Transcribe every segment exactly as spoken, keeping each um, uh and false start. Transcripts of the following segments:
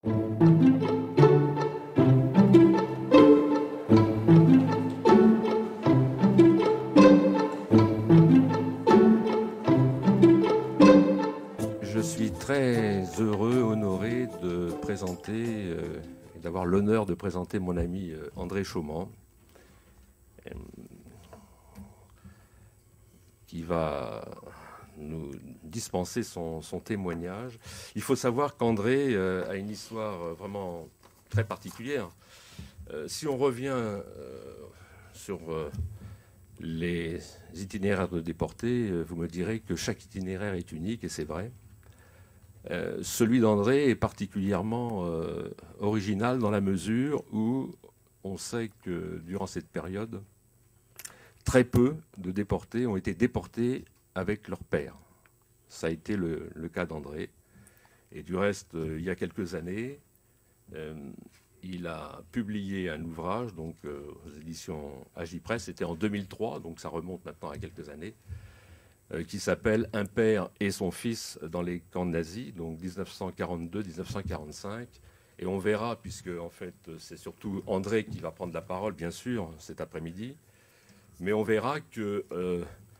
Je suis très heureux, honoré de présenter euh, et d'avoir l'honneur de présenter mon ami euh, André Chaumont, euh, qui va nous dispenser son, son témoignage. Il faut savoir qu'André euh, a une histoire vraiment très particulière. Euh, si on revient euh, sur euh, les itinéraires de déportés, euh, vous me direz que chaque itinéraire est unique, et c'est vrai. Euh, celui d'André est particulièrement euh, original dans la mesure où on sait que durant cette période, très peu de déportés ont été déportés avec leur père. Ça a été le, le cas d'André. Et du reste, euh, il y a quelques années, euh, il a publié un ouvrage donc, euh, aux éditions Agipresse, c'était en deux mille trois, donc ça remonte maintenant à quelques années, euh, qui s'appelle « Un père et son fils dans les camps nazis », donc dix-neuf cent quarante-deux à dix-neuf cent quarante-cinq. Et on verra, puisque en fait, c'est surtout André qui va prendre la parole, bien sûr, cet après-midi, mais on verra que, euh,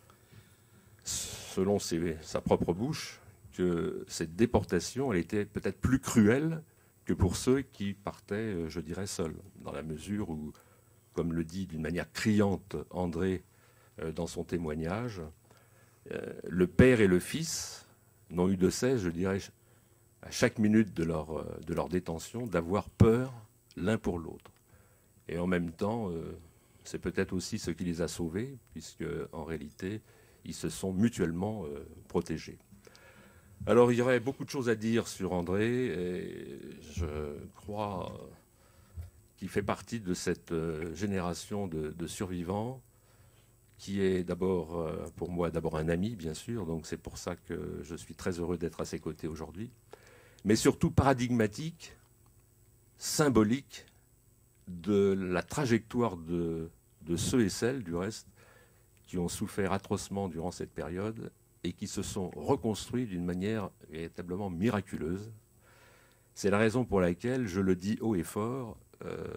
selon ses, sa propre bouche, que cette déportation, elle était peut-être plus cruelle que pour ceux qui partaient, je dirais, seuls, dans la mesure où, comme le dit d'une manière criante André euh, dans son témoignage, euh, le père et le fils n'ont eu de cesse, je dirais, à chaque minute de leur, de leur détention, d'avoir peur l'un pour l'autre. Et en même temps, euh, c'est peut-être aussi ce qui les a sauvés, puisque en réalité, ils se sont mutuellement euh, protégés. Alors, il y aurait beaucoup de choses à dire sur André, et je crois qu'il fait partie de cette euh, génération de, de survivants, qui est d'abord, euh, pour moi, d'abord un ami, bien sûr, donc c'est pour ça que je suis très heureux d'être à ses côtés aujourd'hui, mais surtout paradigmatique, symbolique de la trajectoire de, de ceux et celles, du reste, qui ont souffert atrocement durant cette période et qui se sont reconstruits d'une manière véritablement miraculeuse. C'est la raison pour laquelle je le dis haut et fort, euh,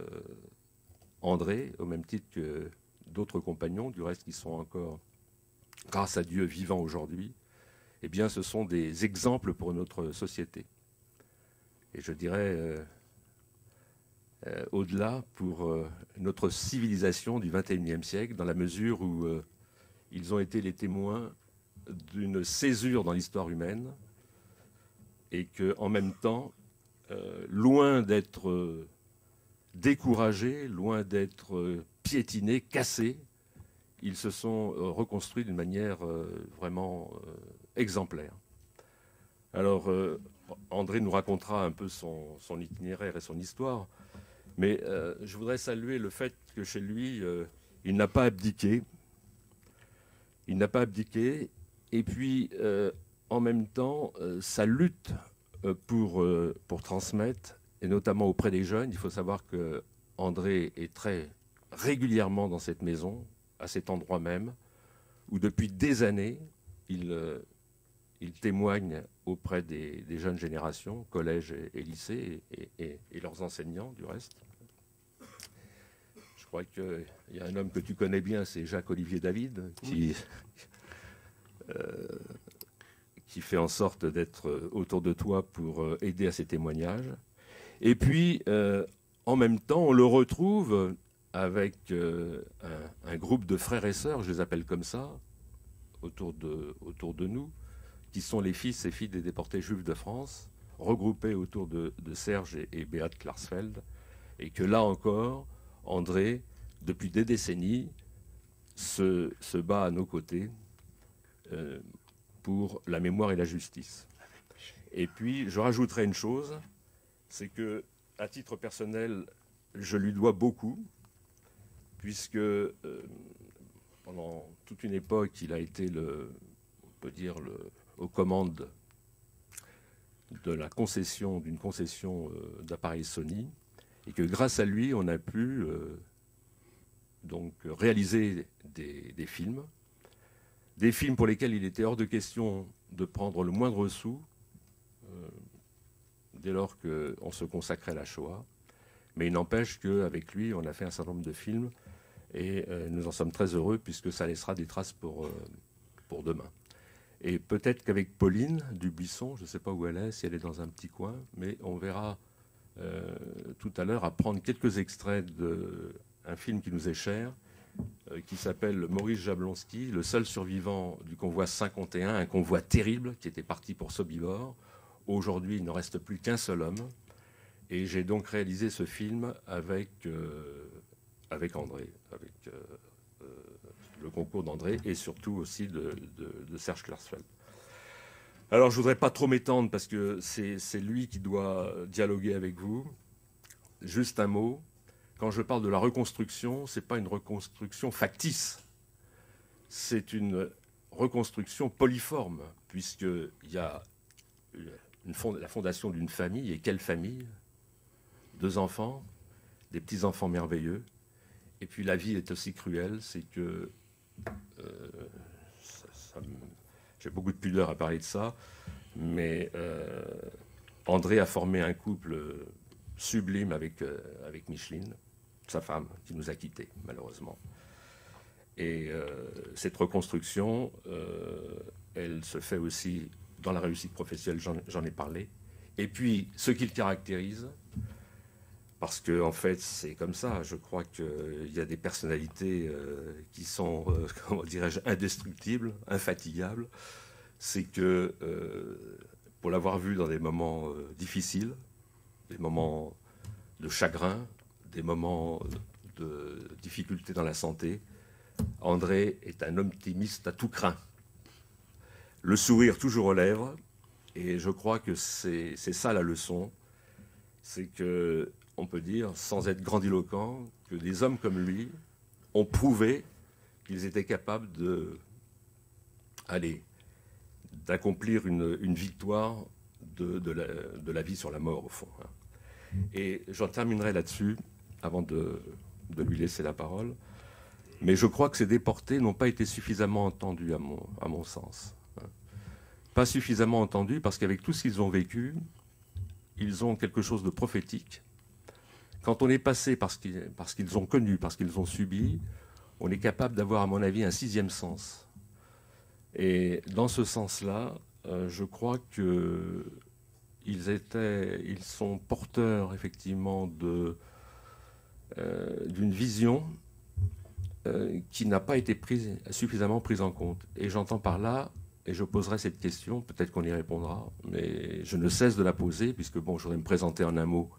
André, au même titre que d'autres compagnons, du reste qui sont encore, grâce à Dieu, vivants aujourd'hui, eh bien, ce sont des exemples pour notre société. Et je dirais, euh, euh, au-delà, pour euh, notre civilisation du vingt et unième siècle, dans la mesure où euh, ils ont été les témoins d'une césure dans l'histoire humaine, et qu'en même temps, euh, loin d'être euh, découragés, loin d'être euh, piétinés, cassés, ils se sont euh, reconstruits d'une manière euh, vraiment euh, exemplaire. Alors, euh, André nous racontera un peu son, son itinéraire et son histoire, mais euh, je voudrais saluer le fait que chez lui, euh, il n'a pas abdiqué. Il n'a pas abdiqué, et puis, euh, en même temps, euh, sa lutte euh, pour, euh, pour transmettre, et notamment auprès des jeunes, il faut savoir que André est très régulièrement dans cette maison, à cet endroit même, où depuis des années, il, euh, il témoigne auprès des, des jeunes générations, collèges et, et lycées, et, et, et leurs enseignants, du reste. Je crois qu'il y a un homme que tu connais bien, c'est Jacques-Olivier David, qui, euh, qui fait en sorte d'être autour de toi pour aider à ces témoignages. Et puis, euh, en même temps, on le retrouve avec euh, un, un groupe de frères et sœurs, je les appelle comme ça, autour de, autour de nous, qui sont les fils et filles des déportés juifs de France, regroupés autour de, de Serge et, et Beat Klarsfeld, et que là encore, André, depuis des décennies, se, se bat à nos côtés euh, pour la mémoire et la justice. Et puis, je rajouterai une chose, c'est que, à titre personnel, je lui dois beaucoup, puisque euh, pendant toute une époque, il a été, le, on peut dire, le, aux commandes de la concession, d'une concession euh, d'appareils Sony, et que grâce à lui, on a pu euh, donc réaliser des, des films, des films pour lesquels il était hors de question de prendre le moindre sou, euh, dès lors qu'on se consacrait à la Shoah. Mais il n'empêche qu'avec lui, on a fait un certain nombre de films et euh, nous en sommes très heureux puisque ça laissera des traces pour, euh, pour demain. Et peut-être qu'avec Pauline Dubuisson, je ne sais pas où elle est, si elle est dans un petit coin, mais on verra euh, tout à l'heure à prendre quelques extraits d'un film qui nous est cher, euh, qui s'appelle Maurice Jablonski, le seul survivant du convoi cinquante et un, un convoi terrible qui était parti pour Sobibor. Aujourd'hui, il ne reste plus qu'un seul homme. Et j'ai donc réalisé ce film avec, euh, avec André, avec euh, euh, le concours d'André et surtout aussi de, de, de Serge Klarsfeld. Alors je ne voudrais pas trop m'étendre parce que c'est lui qui doit dialoguer avec vous. Juste un mot, quand je parle de la reconstruction, ce n'est pas une reconstruction factice, c'est une reconstruction polyforme, puisqu'il y a une fond, la fondation d'une famille, et quelle famille? Deux enfants, des petits-enfants merveilleux. Et puis la vie est aussi cruelle, c'est que euh, j'ai beaucoup de pudeur à parler de ça, mais euh, André a formé un couple sublime avec, euh, avec Micheline, sa femme, qui nous a quittés, malheureusement. Et euh, cette reconstruction, euh, elle se fait aussi dans la réussite professionnelle, j'en ai parlé. Et puis, ce qui le caractérise, parce que en fait, c'est comme ça. Je crois qu'il y a des personnalités euh, qui sont, euh, comment dirais-je, indestructibles, infatigables. C'est que, euh, pour l'avoir vu dans des moments euh, difficiles, des moments de chagrin, des moments de difficulté dans la santé, André est un optimiste à tout crin. Le sourire toujours aux lèvres. Et je crois que c'est ça la leçon. C'est que on peut dire, sans être grandiloquent, que des hommes comme lui ont prouvé qu'ils étaient capables de, allez, d'accomplir une, une victoire de, de, la, de la vie sur la mort, au fond. Et j'en terminerai là-dessus, avant de, de lui laisser la parole. Mais je crois que ces déportés n'ont pas été suffisamment entendus, à mon, à mon sens. Pas suffisamment entendus parce qu'avec tout ce qu'ils ont vécu, ils ont quelque chose de prophétique. Quand on est passé par ce qu'ils parce qu'ils ont connu, parce qu'ils ont subi, on est capable d'avoir, à mon avis, un sixième sens. Et dans ce sens-là, euh, je crois qu'ils étaient, ils sont porteurs, effectivement, de, euh, d'une vision euh, qui n'a pas été prise, suffisamment prise en compte. Et j'entends par là, et je poserai cette question, peut-être qu'on y répondra, mais je ne cesse de la poser, puisque, bon, je voudrais me présenter en un mot.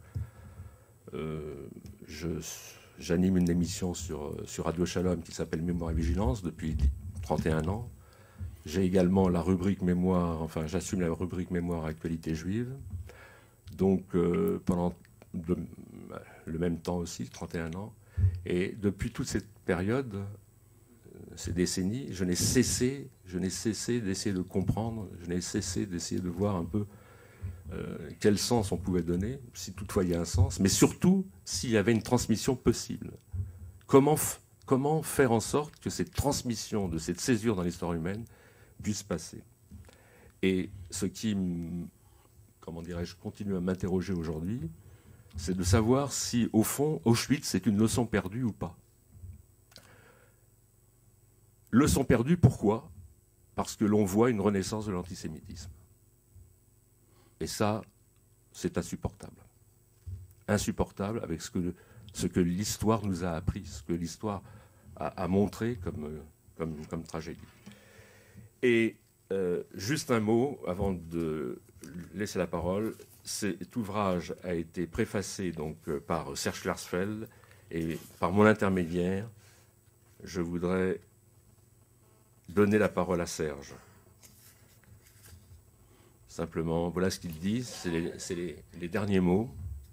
Euh, J'anime une émission sur, sur Radio Shalom qui s'appelle Mémoire et Vigilance depuis trente et un ans. J'ai également la rubrique Mémoire, enfin j'assume la rubrique Mémoire Actualité Juive. Donc euh, pendant le, le même temps aussi, trente et un ans. Et depuis toute cette période, ces décennies, je n'ai cessé, je n'ai cessé d'essayer de comprendre, je n'ai cessé d'essayer de voir un peu Euh, quel sens on pouvait donner, si toutefois il y a un sens, mais surtout s'il y avait une transmission possible. Comment, comment faire en sorte que cette transmission de cette césure dans l'histoire humaine puisse passer? Et ce qui, comment dirais-je, continue à m'interroger aujourd'hui, c'est de savoir si, au fond, Auschwitz, c'est une leçon perdue ou pas. Leçon perdue, pourquoi? Parce que l'on voit une renaissance de l'antisémitisme. Et ça, c'est insupportable. Insupportable avec ce que, ce que l'histoire nous a appris, ce que l'histoire a, a montré comme, comme, comme tragédie. Et euh, juste un mot avant de laisser la parole. Cet ouvrage a été préfacé donc, par Serge Klarsfeld et par mon intermédiaire, je voudrais donner la parole à Serge. Simplement, voilà ce qu'il dit, c'est les, les, les derniers mots.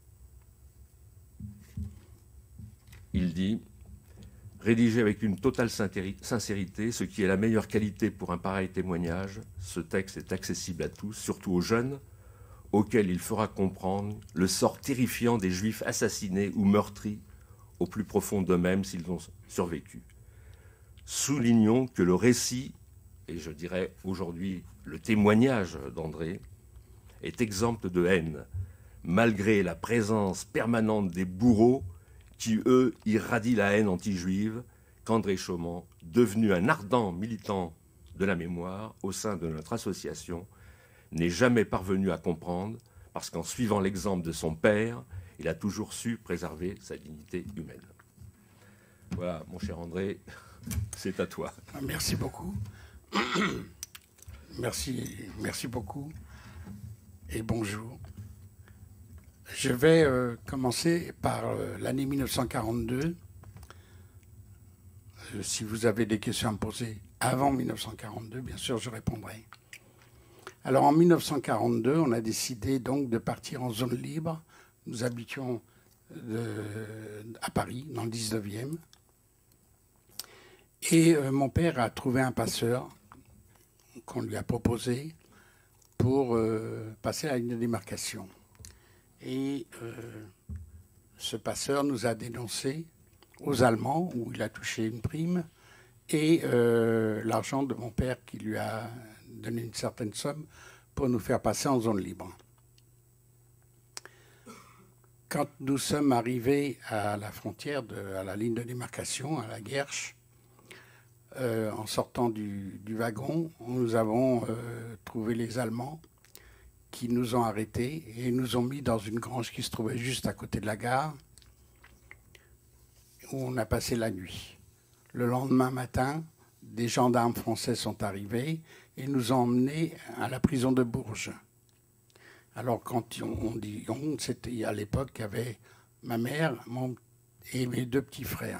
Il dit « Rédigé avec une totale sincérité, ce qui est la meilleure qualité pour un pareil témoignage, ce texte est accessible à tous, surtout aux jeunes, auxquels il fera comprendre le sort terrifiant des Juifs assassinés ou meurtris au plus profond d'eux-mêmes s'ils ont survécu. Soulignons que le récit, et je dirais aujourd'hui le témoignage d'André, est exempt de haine, malgré la présence permanente des bourreaux qui, eux, irradient la haine anti-juive, qu'André Chaumont, devenu un ardent militant de la mémoire au sein de notre association, n'est jamais parvenu à comprendre, parce qu'en suivant l'exemple de son père, il a toujours su préserver sa dignité humaine. Voilà, mon cher André, c'est à toi. Merci beaucoup. Merci, merci beaucoup. Et bonjour. Je vais euh, commencer par euh, l'année mille neuf cent quarante-deux. Euh, si vous avez des questions à me poser avant mille neuf cent quarante-deux, bien sûr, je répondrai. Alors, en mille neuf cent quarante-deux, on a décidé donc de partir en zone libre. Nous habitions de, à Paris, dans le dix-neuvième. Et euh, mon père a trouvé un passeur qu'on lui a proposé pour euh, passer à la ligne de démarcation. Et euh, ce passeur nous a dénoncés aux Allemands, où il a touché une prime, et euh, l'argent de mon père qui lui a donné une certaine somme pour nous faire passer en zone libre. Quand nous sommes arrivés à la frontière, de, à la ligne de démarcation, à la Guerche, euh, en sortant du, du wagon, nous avons euh, trouvé les Allemands qui nous ont arrêtés et nous ont mis dans une grange qui se trouvait juste à côté de la gare, où on a passé la nuit. Le lendemain matin, des gendarmes français sont arrivés et nous ont emmenés à la prison de Bourges. Alors quand on dit on, c'était à l'époque qu'il y avait ma mère mon, et mes deux petits frères.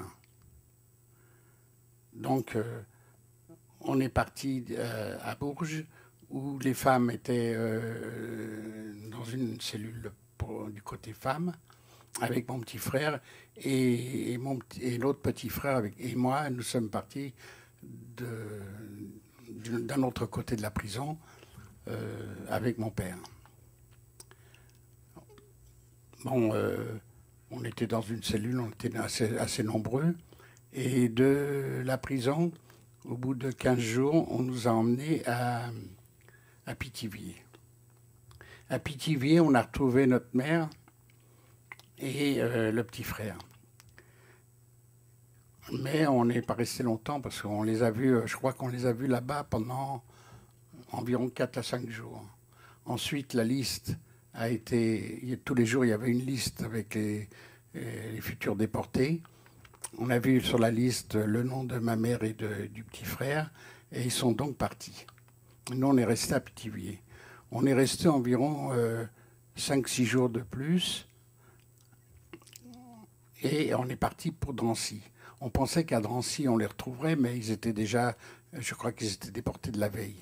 Donc euh, on est parti euh, à Bourges, où les femmes étaient euh, dans une cellule pour, du côté femmes, avec mon petit frère et, et, mon, et l'autre petit frère avec, et moi, nous sommes partis de, d'un autre côté de la prison euh, avec mon père. Bon, euh, on était dans une cellule, on était assez, assez nombreux, et de la prison, au bout de quinze jours, on nous a emmenés à, à Pithiviers. À Pithiviers, on a retrouvé notre mère et euh, le petit frère. Mais on n'est pas resté longtemps parce qu'on les a vus, je crois qu'on les a vus là-bas pendant environ quatre à cinq jours. Ensuite, la liste a été... Tous les jours, il y avait une liste avec les, les futurs déportés. On a vu sur la liste le nom de ma mère et de, du petit frère, et ils sont donc partis. Nous, on est resté à Pithiviers. On est resté environ euh, cinq six jours de plus, et on est parti pour Drancy. On pensait qu'à Drancy, on les retrouverait, mais ils étaient déjà, je crois qu'ils étaient déportés de la veille.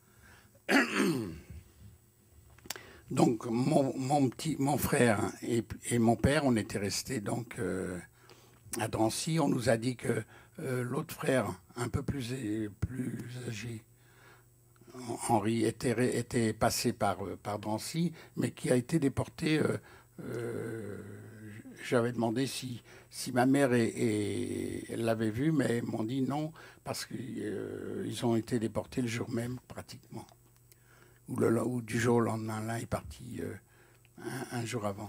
Donc, mon, mon, petit, mon frère et, et mon père, on était restés donc euh, à Drancy. On nous a dit que euh, l'autre frère, un peu plus, plus âgé, Henri, était, était passé par, par Drancy, mais qui a été déporté. Euh, euh, J'avais demandé si, si ma mère et, et, l'avait vu, mais ils m'ont dit non, parce qu'ils euh, ont été déportés le jour même, pratiquement. Ou, le, ou du jour au lendemain. L'un est parti euh, un, un jour avant.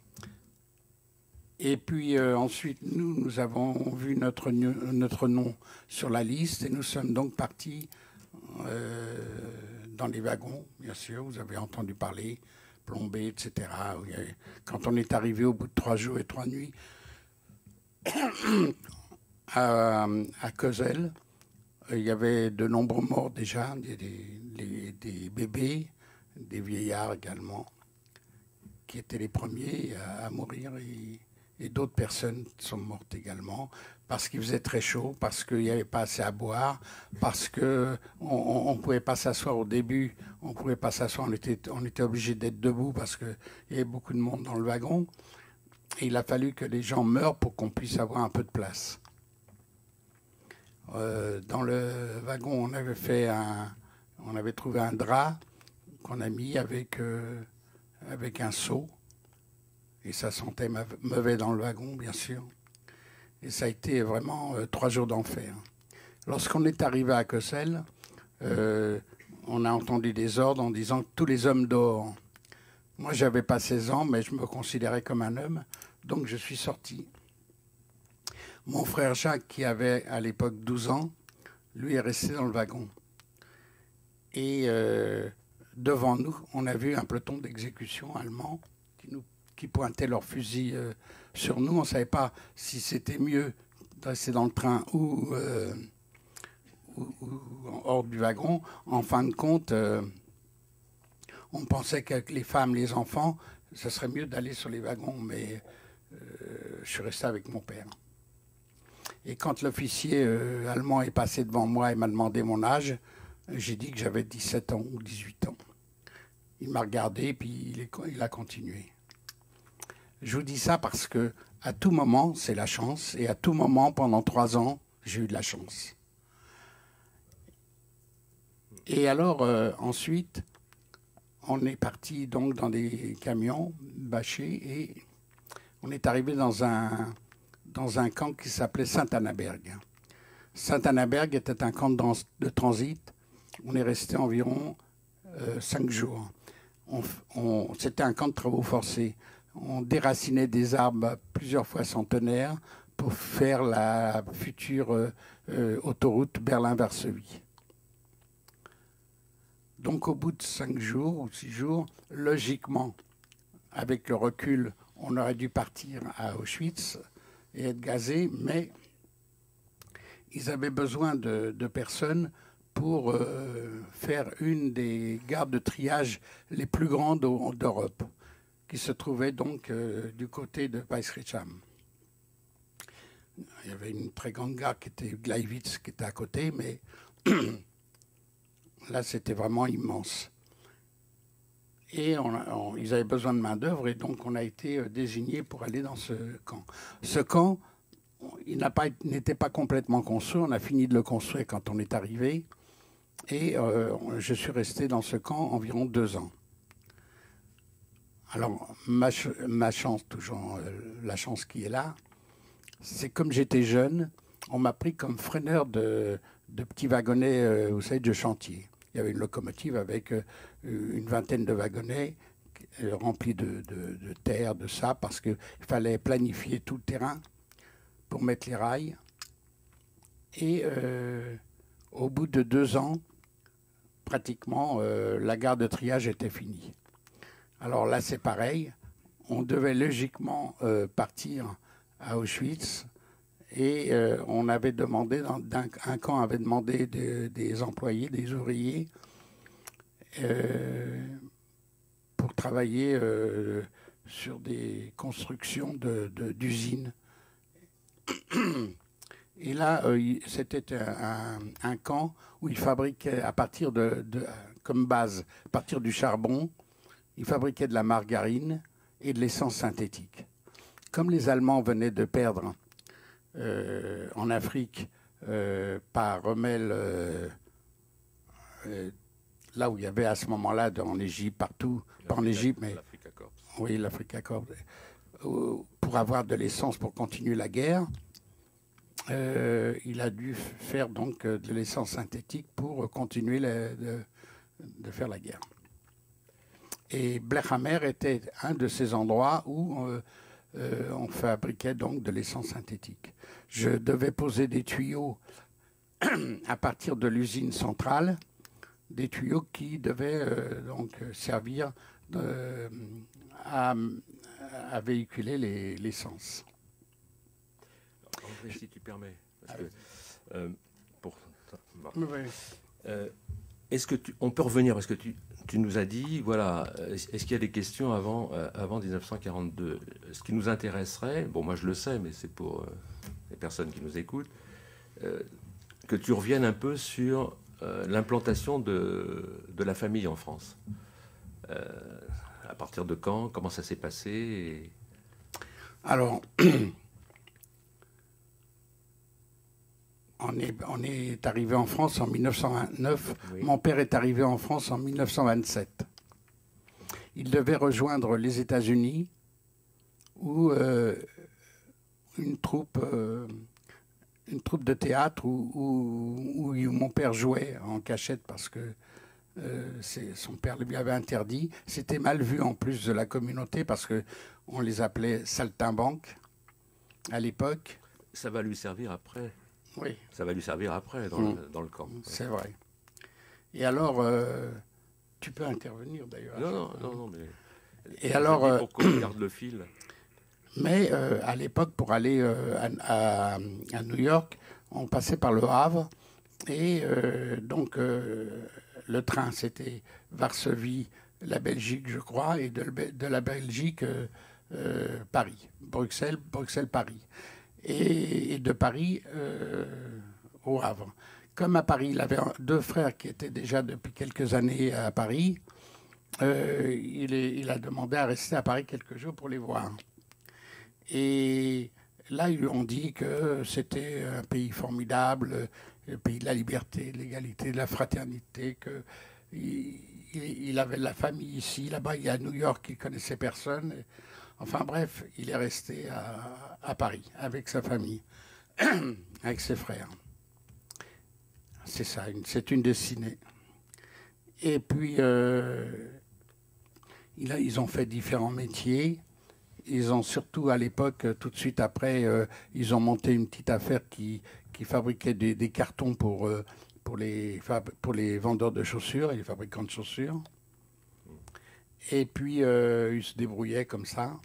Et puis euh, ensuite, nous, nous avons vu notre, notre nom sur la liste et nous sommes donc partis euh, dans les wagons, bien sûr, vous avez entendu parler, plombés, et cetera. Quand on est arrivé au bout de trois jours et trois nuits à, à Cosel, il y avait de nombreux morts déjà, des, des, des bébés, des vieillards également, qui étaient les premiers à, à mourir, et, et d'autres personnes sont mortes également, parce qu'il faisait très chaud, parce qu'il n'y avait pas assez à boire, parce qu'on ne pouvait pas s'asseoir au début, on ne pouvait pas s'asseoir, on était, on était obligé d'être debout parce qu'il y avait beaucoup de monde dans le wagon, et il a fallu que les gens meurent pour qu'on puisse avoir un peu de place. Euh, dans le wagon, on avait fait un, on avait trouvé un drap qu'on a mis avec, euh, avec un seau, et ça sentait mauvais dans le wagon, bien sûr. Et ça a été vraiment euh, trois jours d'enfer. Lorsqu'on est arrivé à Cossel, euh, on a entendu des ordres en disant que tous les hommes dehors. Moi, je n'avais pas seize ans, mais je me considérais comme un homme, donc je suis sorti. Mon frère Jacques, qui avait à l'époque douze ans, lui est resté dans le wagon. Et euh, devant nous, on a vu un peloton d'exécution allemand qui, nous, qui pointait leurs fusils euh, sur nous. On ne savait pas si c'était mieux de rester dans le train ou, euh, ou, ou hors du wagon. En fin de compte, euh, on pensait qu'avec les femmes, les enfants, ce serait mieux d'aller sur les wagons, mais euh, je suis resté avec mon père. Et quand l'officier euh, allemand est passé devant moi et m'a demandé mon âge, j'ai dit que j'avais dix-sept ans ou dix-huit ans. Il m'a regardé et puis il, est, il a continué. Je vous dis ça parce que à tout moment, c'est la chance. Et à tout moment, pendant trois ans, j'ai eu de la chance. Et alors, euh, ensuite, on est parti donc dans des camions bâchés et on est arrivé dans un, dans un camp qui s'appelait Saint-Annaberg. Saint-Annaberg était un camp de, de transit. On est resté environ euh, cinq jours. On, on, c'était un camp de travaux forcés. On déracinait des arbres plusieurs fois centenaires pour faire la future euh, euh, autoroute Berlin-Varsovie. Donc au bout de cinq jours ou six jours, logiquement, avec le recul, on aurait dû partir à Auschwitz et être gazés, mais ils avaient besoin de, de personnes pour euh, faire une des gares de triage les plus grandes d'Europe, qui se trouvait donc euh, du côté de Weißrichshain. Il y avait une très grande gare qui était Gleiwitz, qui était à côté, mais là, c'était vraiment immense. Et on, on, ils avaient besoin de main-d'œuvre, et donc on a été désignés pour aller dans ce camp. Ce camp, il n'a pas, n'était pas complètement construit. On a fini de le construire quand on est arrivé. Et euh, je suis resté dans ce camp environ deux ans. Alors, ma, ma chance, toujours euh, la chance qui est là, c'est comme j'étais jeune, on m'a pris comme freineur de, de petits wagonnets, euh, vous savez, de chantier. Il y avait une locomotive avec euh, une vingtaine de wagonnets euh, remplis de, de, de terre, de ça, parce qu'il fallait planifier tout le terrain pour mettre les rails. Et euh, au bout de deux ans, pratiquement, euh, la gare de triage était finie. Alors là, c'est pareil. On devait logiquement euh, partir à Auschwitz et euh, on avait demandé, dans, un, un camp avait demandé de, des employés, des ouvriers, euh, pour travailler euh, sur des constructions de, de, d'usines. Et là, euh, c'était un, un, un camp où ils fabriquaient à partir de, de, comme base, à partir du charbon, ils fabriquaient de la margarine et de l'essence synthétique. Comme les Allemands venaient de perdre euh, en Afrique euh, par Rommel, euh, euh, là où il y avait à ce moment-là, en Égypte, partout, pas en Égypte, mais l'Africa Corps. Oui, l'Africa Corps, pour avoir de l'essence pour continuer la guerre. Euh, il a dû faire donc de l'essence synthétique pour continuer la, de, de faire la guerre. Et Blechhammer était un de ces endroits où euh, euh, on fabriquait donc de l'essence synthétique. Je devais poser des tuyaux à partir de l'usine centrale, des tuyaux qui devaient euh, donc servir de, à, à véhiculer les, l'essence. Si tu permets, parce que, euh, pour, bon. Oui. euh, est-ce que tu, on peut revenir parce que tu, tu nous as dit, voilà, est-ce qu'il y a des questions avant, euh, avant mille neuf cent quarante-deux? Ce qui nous intéresserait, bon, moi je le sais, mais c'est pour euh, les personnes qui nous écoutent, euh, que tu reviennes un peu sur euh, l'implantation de, de la famille en France. Euh, à partir de quand? Comment ça s'est passé et... Alors, on est, on est arrivé en France en mille neuf cent vingt-neuf. Oui. Mon père est arrivé en France en mille neuf cent vingt-sept. Il devait rejoindre les États-Unis où euh, une troupe, euh, une troupe de théâtre où, où, où mon père jouait en cachette parce que Euh, son père lui avait interdit. C'était mal vu en plus de la communauté parce qu'on les appelait saltimbanques à l'époque. Ça va lui servir après. Oui. Ça va lui servir après dans, mmh. le, dans le camp. C'est vrai. Et alors, euh, tu peux intervenir d'ailleurs. Non, non, non, non, mais... Et alors... Euh, pour qu'on garde le fil. Mais euh, à l'époque, pour aller euh, à, à, à New York, on passait par le Havre. Et euh, donc, euh, le train, c'était Varsovie, la Belgique, je crois, et de, de la Belgique, euh, euh, Paris. Bruxelles, Bruxelles-Paris. Et, et de Paris euh, au Havre. Comme à Paris, il avait deux frères qui étaient déjà depuis quelques années à Paris, euh, il, est, il a demandé à rester à Paris quelques jours pour les voir. Et là, ils lui ont dit que c'était un pays formidable, le pays de la liberté, de l'égalité, de la fraternité, qu'il il avait de la famille ici, là-bas, il y a à New York, il ne connaissait personne. Enfin bref, il est resté à, à Paris avec sa famille, avec ses frères. C'est ça, c'est une destinée. Et puis, euh, il a, ils ont fait différents métiers. Ils ont surtout, à l'époque, tout de suite après, euh, ils ont monté une petite affaire qui, qui fabriquait des, des cartons pour, euh, pour, les, pour les vendeurs de chaussures et les fabricants de chaussures. Et puis, euh, ils se débrouillaient comme ça.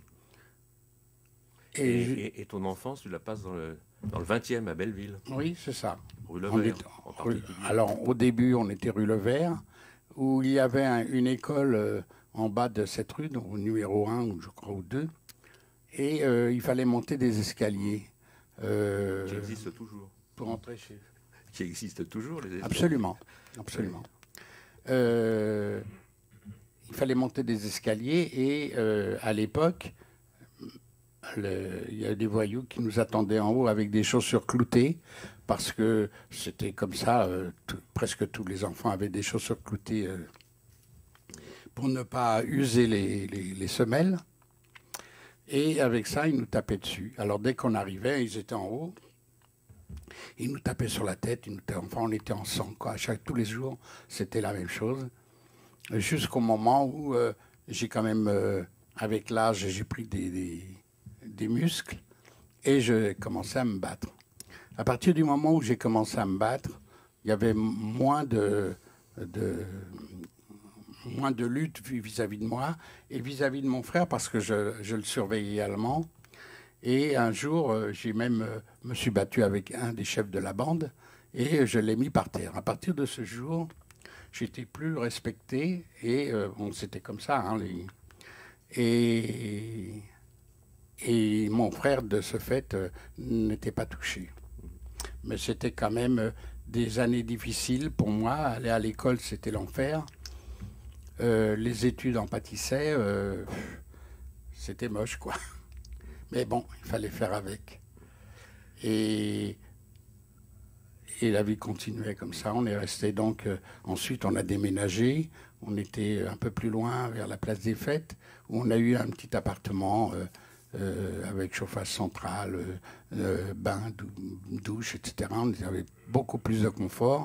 Et, et, et, et ton enfance, tu la passes dans le, dans le vingtième, à Belleville. Oui, c'est ça. Rue Levert, en particulier. Alors, au début, on était rue Levert, où il y avait un, une école euh, en bas de cette rue, donc, au numéro un, ou je crois, ou deux. Et euh, il fallait monter des escaliers. Euh, qui existent toujours. Pour entrer chez... Qui existent toujours, les escaliers. Absolument, absolument. Euh, il fallait monter des escaliers et euh, à l'époque, le, il y a des voyous qui nous attendaient en haut avec des chaussures cloutées parce que c'était comme ça, euh, tout, presque tous les enfants avaient des chaussures cloutées euh, pour ne pas user les, les, les semelles. Et avec ça, ils nous tapaient dessus. Alors dès qu'on arrivait, ils étaient en haut. Ils nous tapaient sur la tête. Ils nous tapaient, enfin, on était en sang, quoi. À chaque, tous les jours, c'était la même chose. Jusqu'au moment où euh, j'ai quand même, euh, avec l'âge, j'ai pris des, des, des muscles et je commençais à me battre. À partir du moment où j'ai commencé à me battre, il y avait moins de... de moins de lutte vis-à-vis de moi et vis-à-vis de mon frère parce que je, je le surveillais également. Et un jour, euh, j'ai même euh, me suis battu avec un des chefs de la bande et je l'ai mis par terre. À partir de ce jour, j'étais plus respecté et euh, bon, c'était comme ça. Hein, les... et, et mon frère, de ce fait, euh, n'était pas touché. Mais c'était quand même euh, des années difficiles pour moi. Aller à l'école, c'était l'enfer. Euh, les études en pâtissaient, euh, c'était moche, quoi. Mais bon, il fallait faire avec. Et, et la vie continuait comme ça. On est resté donc... Euh, ensuite, on a déménagé. On était un peu plus loin, vers la place des Fêtes, où on a eu un petit appartement euh, euh, avec chauffage central, euh, euh, bain, douche, et cetera. On avait beaucoup plus de confort.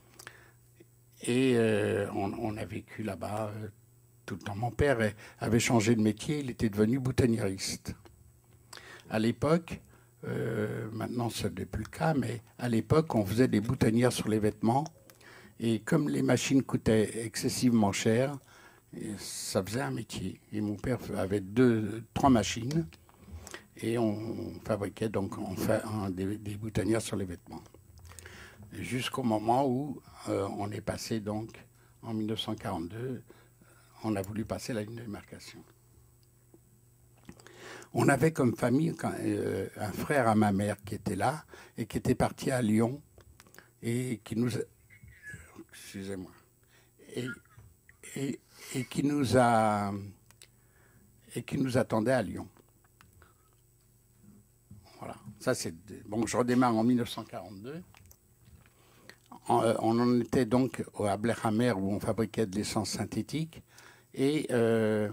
Et euh, on, on a vécu là-bas euh, tout le temps. Mon père avait changé de métier, il était devenu boutonniériste. À l'époque, euh, maintenant ce n'est plus le cas, mais à l'époque, on faisait des boutonnières sur les vêtements. Et comme les machines coûtaient excessivement cher, ça faisait un métier. Et mon père avait deux, trois machines et on fabriquait donc on fait un, des, des boutonnières sur les vêtements. Jusqu'au moment où euh, on est passé donc en mille neuf cent quarante-deux, on a voulu passer la ligne de démarcation. On avait comme famille quand, euh, un frère à ma mère qui était là et qui était parti à Lyon et qui nous, excusez-moi, et, et, et qui nous a et qui nous attendait à Lyon. Voilà, ça c'est bon. Je redémarre en mille neuf cent quarante-deux. On en était donc à Blechhammer où on fabriquait de l'essence synthétique et euh,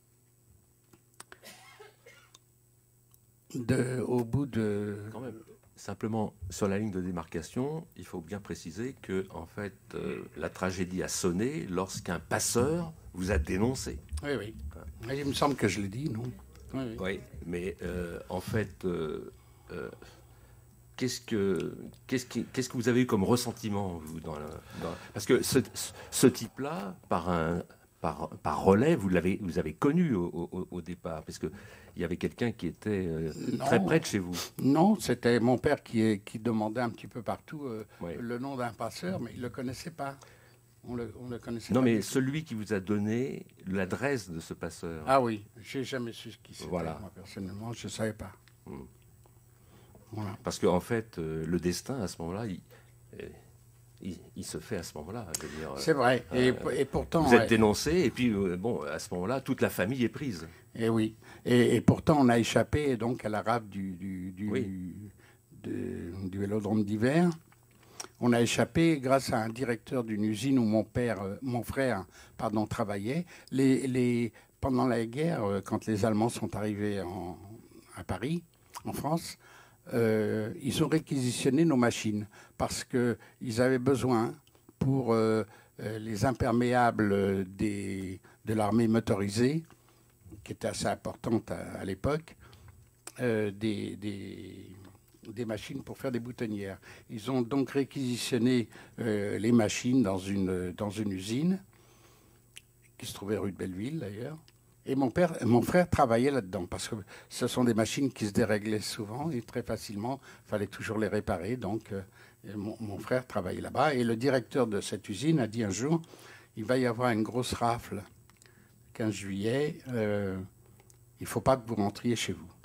de, au bout de... Quand même, Simplement, sur la ligne de démarcation, il faut bien préciser que, en fait, euh, la tragédie a sonné lorsqu'un passeur vous a dénoncé. Oui, oui. Mais il me semble que je l'ai dit, non? Oui, oui. Oui, mais euh, en fait, euh, euh, qu'est-ce que qu'est-ce qui, qu'est-ce que vous avez eu comme ressentiment, vous, dans la, dans... Parce que ce, ce type-là, par un par, par relais, vous l'avez vous avez connu au, au, au départ, parce que il y avait quelqu'un qui était euh, très près de chez vous. Non, c'était mon père qui, qui demandait un petit peu partout euh, Ouais. le nom d'un passeur, mais il ne le connaissait pas. On le, on le connaissait Non, pas mais du tout. celui qui vous a donné l'adresse de ce passeur. Ah oui, j'ai jamais su ce qui c'était. Voilà. Moi, personnellement, je ne savais pas. Hmm. Voilà. Parce qu'en en fait, euh, le destin, à ce moment-là, il, il, il se fait à ce moment-là. C'est vrai. Et, euh, et pourtant, vous êtes ouais. dénoncé, et puis, euh, bon, à ce moment-là, toute la famille est prise. Et oui. Et, et pourtant, on a échappé donc à la rafle du, du, du, Oui. de, du vélodrome d'hiver. On a échappé grâce à un directeur d'une usine où mon père, euh, mon frère, pardon, travaillait. Les, les, pendant la guerre, euh, quand les Allemands sont arrivés en, à Paris, en France, euh, ils ont réquisitionné nos machines parce qu'ils avaient besoin pour euh, les imperméables des, de l'armée motorisée, qui était assez importante à, à l'époque, euh, des, des, des machines pour faire des boutonnières. Ils ont donc réquisitionné euh, les machines dans une, dans une usine qui se trouvait rue de Belleville d'ailleurs. Et mon, père, mon frère travaillait là-dedans parce que ce sont des machines qui se déréglaient souvent et très facilement. Il fallait toujours les réparer. Donc euh, mon, mon frère travaillait là-bas. Et le directeur de cette usine a dit un jour, il va y avoir une grosse rafle, quinze juillet, euh, il ne faut pas que vous rentriez chez vous.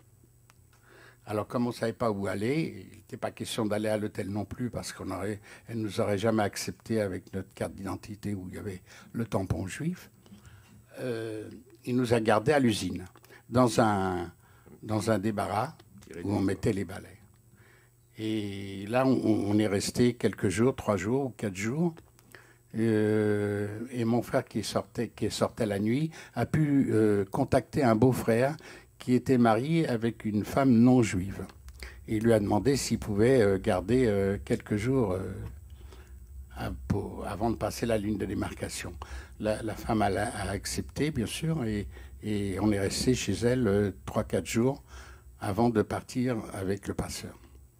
Alors, comme on ne savait pas où aller, il n'était pas question d'aller à l'hôtel non plus parce qu'elle ne nous aurait jamais accepté avec notre carte d'identité où il y avait le tampon juif. Euh, il nous a gardés à l'usine, dans un, dans un débarras où on mettait les balais. Et là, on, on est resté quelques jours, trois jours ou quatre jours. Euh, et mon frère qui sortait, qui sortait la nuit a pu euh, contacter un beau-frère qui était marié avec une femme non juive. Et il lui a demandé s'il pouvait euh, garder euh, quelques jours euh, à, pour, avant de passer la ligne de démarcation. La, la femme a, a accepté, bien sûr, et, et on est resté chez elle euh, trois quatre jours avant de partir avec le passeur.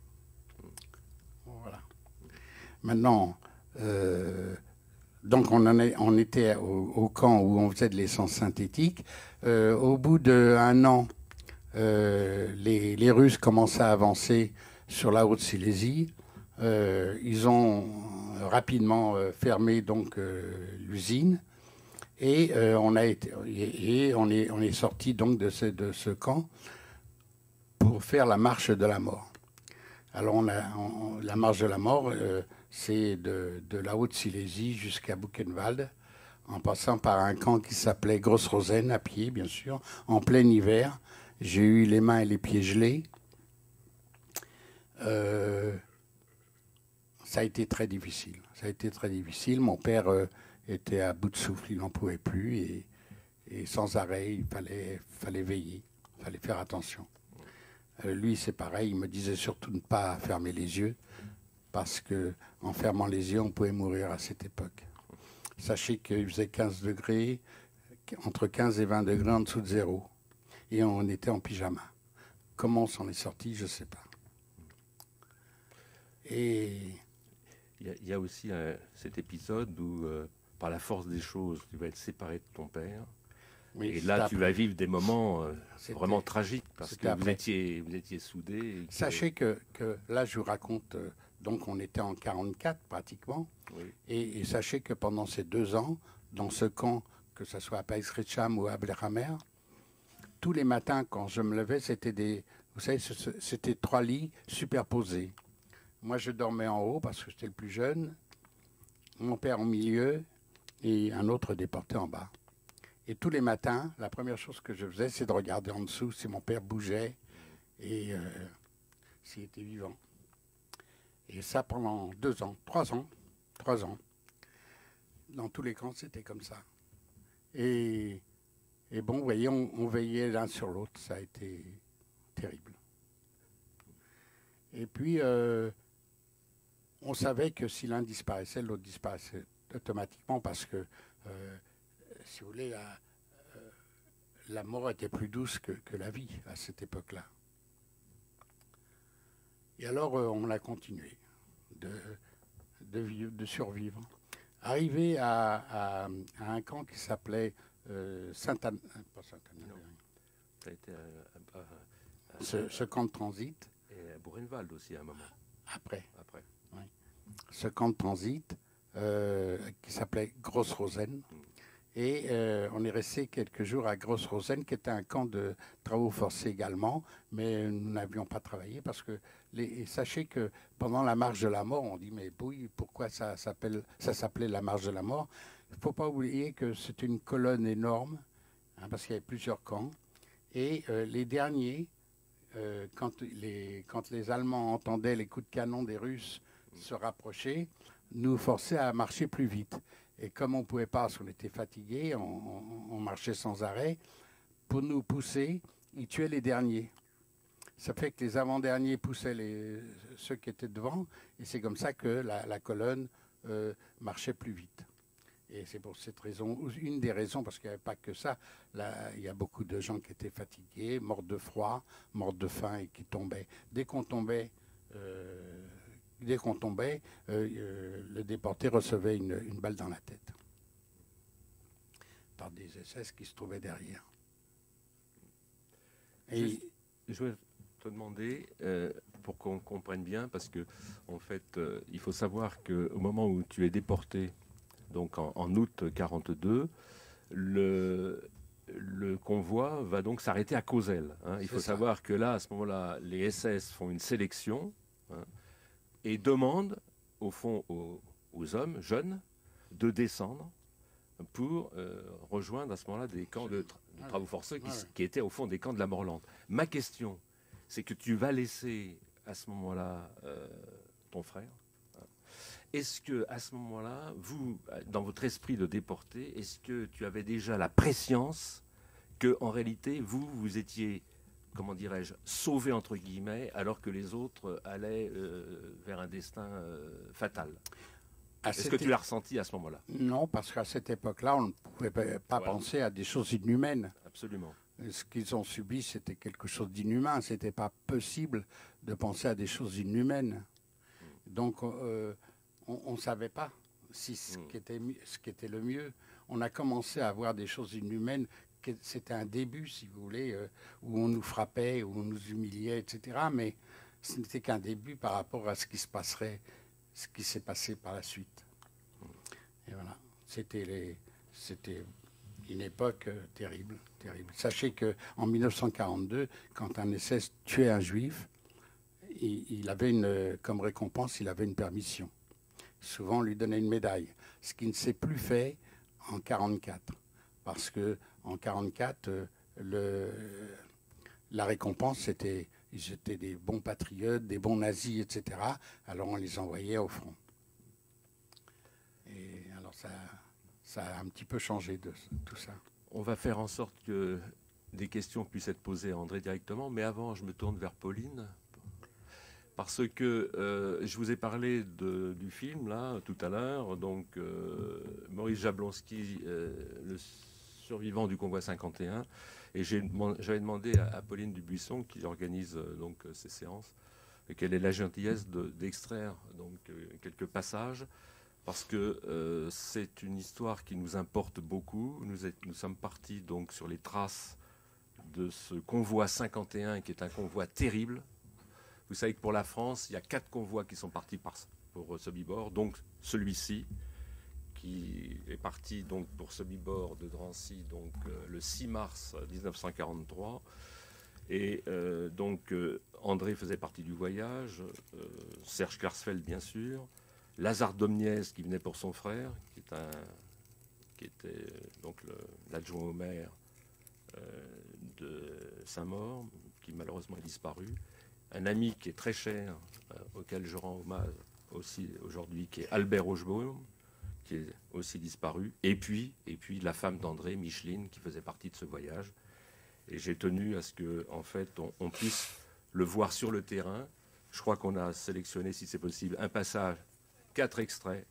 Voilà. Maintenant, euh, donc on, en est, on était au, au camp où on faisait de l'essence synthétique. Euh, au bout d'un an, euh, les, les Russes commençaient à avancer sur la Haute-Silésie. Euh, ils ont rapidement euh, fermé donc euh, l'usine et euh, on a été et, et on est on est sorti donc de ce de ce camp pour faire la marche de la mort. Alors on a on, la marche de la mort, euh, c'est de, de la Haute-Silésie jusqu'à Buchenwald, en passant par un camp qui s'appelait Gross-Rosen, à pied bien sûr, en plein hiver. J'ai eu les mains et les pieds gelés. Euh, ça a été très difficile. Ça a été très difficile. Mon père euh, était à bout de souffle, il n'en pouvait plus et, et sans arrêt, il fallait, fallait veiller, il fallait faire attention. Euh, lui, c'est pareil, il me disait surtout de ne pas fermer les yeux parce qu'en fermant les yeux, on pouvait mourir à cette époque. Sachez qu'il faisait quinze degrés, entre quinze et vingt degrés en dessous de zéro. Et on était en pyjama. Comment on s'en est sorti, je ne sais pas. Et il y a, il y a aussi un, cet épisode où, euh, par la force des choses, tu vas être séparé de ton père. Oui, et là, tu vas vivre des moments euh, vraiment tragiques parce que vous étiez, vous étiez soudés. Que... Sachez que, que là, je vous raconte, euh, donc on était en quarante-quatre pratiquement. Oui. Et, et sachez que pendant ces deux ans, dans ce camp, que ce soit à Païs-Richam ou à Abdelhamer, tous les matins, quand je me levais, c'était des, vous savez, c'était trois lits superposés. Moi, je dormais en haut parce que j'étais le plus jeune, mon père au milieu et un autre déporté en bas. Et tous les matins, la première chose que je faisais, c'est de regarder en dessous si mon père bougeait et euh, s'il était vivant. Et ça pendant deux ans, trois ans, trois ans. Dans tous les camps, c'était comme ça. Et, et bon, vous voyez, on, on veillait l'un sur l'autre. Ça a été terrible. Et puis, euh, on savait que si l'un disparaissait, l'autre disparaissait automatiquement parce que, euh, si vous voulez, la, euh, la mort était plus douce que, que la vie à cette époque-là. Et alors, euh, on a continué de, de, vivre, de survivre. Arrivé à, à, à un camp qui s'appelait euh, Saint-Anne, pas Saint-Anne, ça a été euh, euh, euh, ce, ce camp de transit. Et à Buchenwald aussi à un moment. Après. Après. Oui. Ce camp de transit euh, qui s'appelait Gross-Rosen. Mm. Et euh, on est resté quelques jours à Gross-Rosen, qui était un camp de travaux forcés également, mais nous n'avions pas travaillé parce que, les, et sachez que pendant la marche de la mort, on dit mais oui, pourquoi ça s'appelle, ça s'appelait la marche de la mort? Il ne faut pas oublier que c'était une colonne énorme, hein, parce qu'il y avait plusieurs camps, et euh, les derniers, euh, quand, les, quand les Allemands entendaient les coups de canon des Russes se rapprocher, nous forçaient à marcher plus vite. Et comme on ne pouvait pas, parce qu'on était fatigués, on, on, on marchait sans arrêt, pour nous pousser, ils tuaient les derniers. Ça fait que les avant-derniers poussaient les, ceux qui étaient devant, et c'est comme ça que la, la colonne euh, marchait plus vite. Et c'est pour cette raison, une des raisons, parce qu'il n'y avait pas que ça, là, il y a beaucoup de gens qui étaient fatigués, morts de froid, morts de faim et qui tombaient. Dès qu'on tombait... Euh, Dès qu'on tombait, euh, euh, le déporté recevait une, une balle dans la tête par des S S qui se trouvaient derrière. Et je, je vais te demander, euh, pour qu'on comprenne bien, parce que en fait, euh, il faut savoir qu'au moment où tu es déporté, donc en, en août quarante-deux, le, le convoi va donc s'arrêter à Cosel. Hein. Il faut ça. savoir que là, à ce moment-là, les S S font une sélection. Hein, et demande, au fond, aux, aux hommes jeunes de descendre pour euh, rejoindre à ce moment-là des camps de, tra de travaux forcés qui, qui étaient au fond des camps de la mort lente. Ma question, c'est que tu vas laisser à ce moment-là euh, ton frère. Est-ce que à ce moment-là, vous, dans votre esprit de déporté, est-ce que tu avais déjà la prescience que, en réalité, vous, vous étiez, comment dirais-je, sauvé entre guillemets, alors que les autres allaient euh, vers un destin euh, fatal? Est-ce que tu l'as ressenti à ce moment-là? Non, parce qu'à cette époque-là, on ne pouvait pas voilà. penser à des choses inhumaines. Absolument. Ce qu'ils ont subi, c'était quelque chose d'inhumain. Ce n'était pas possible de penser à des choses inhumaines. Mm. Donc, euh, on ne savait pas si ce, mm. qui était, ce qui était le mieux. On a commencé à voir des choses inhumaines. C'était un début, si vous voulez, euh, où on nous frappait, où on nous humiliait, et cetera. Mais ce n'était qu'un début par rapport à ce qui se passerait, ce qui s'est passé par la suite. Et voilà, c'était une époque euh, terrible, terrible. Sachez qu'en mille neuf cent quarante-deux, quand un S S tuait un juif, il, il avait une, comme récompense, il avait une permission. Souvent, on lui donnait une médaille, ce qui ne s'est plus fait en mille neuf cent quarante-quatre. Parce qu'en mille neuf cent quarante-quatre, le, la récompense, c'était, ils étaient des bons patriotes, des bons nazis, et cetera. Alors on les envoyait au front. Et alors ça, ça a un petit peu changé de tout ça. On va faire en sorte que des questions puissent être posées à André directement, mais avant, je me tourne vers Pauline. Parce que euh, je vous ai parlé de, du film, là, tout à l'heure. Donc, euh, Maurice Jablonski, euh, le survivant du convoi cinquante et un. Et j'avais demandé à, à Pauline Dubuisson, qui organise euh, donc ces séances, quelle est la gentillesse d'extraire de, donc euh, quelques passages, parce que euh, c'est une histoire qui nous importe beaucoup. Nous, est, nous sommes partis donc sur les traces de ce convoi cinquante et un, qui est un convoi terrible. Vous savez que pour la France, il y a quatre convois qui sont partis par, pour Sobibor, donc celui-ci, qui est parti donc pour Sobibor de Drancy donc, euh, le six mars mille neuf cent quarante-trois. Et euh, donc euh, André faisait partie du voyage, euh, Serge Klarsfeld bien sûr, Lazare Domniez qui venait pour son frère, qui, est un, qui était donc l'adjoint au maire euh, de Saint-Maur, qui malheureusement a disparu. Un ami qui est très cher, euh, auquel je rends hommage aussi aujourd'hui, qui est Albert Rochebaum, qui est aussi disparu. Et puis, et puis la femme d'André, Micheline, qui faisait partie de ce voyage. Et j'ai tenu à ce que, en fait, on, on puisse le voir sur le terrain, Je crois qu'on a sélectionné, si c'est possible, un passage, quatre extraits.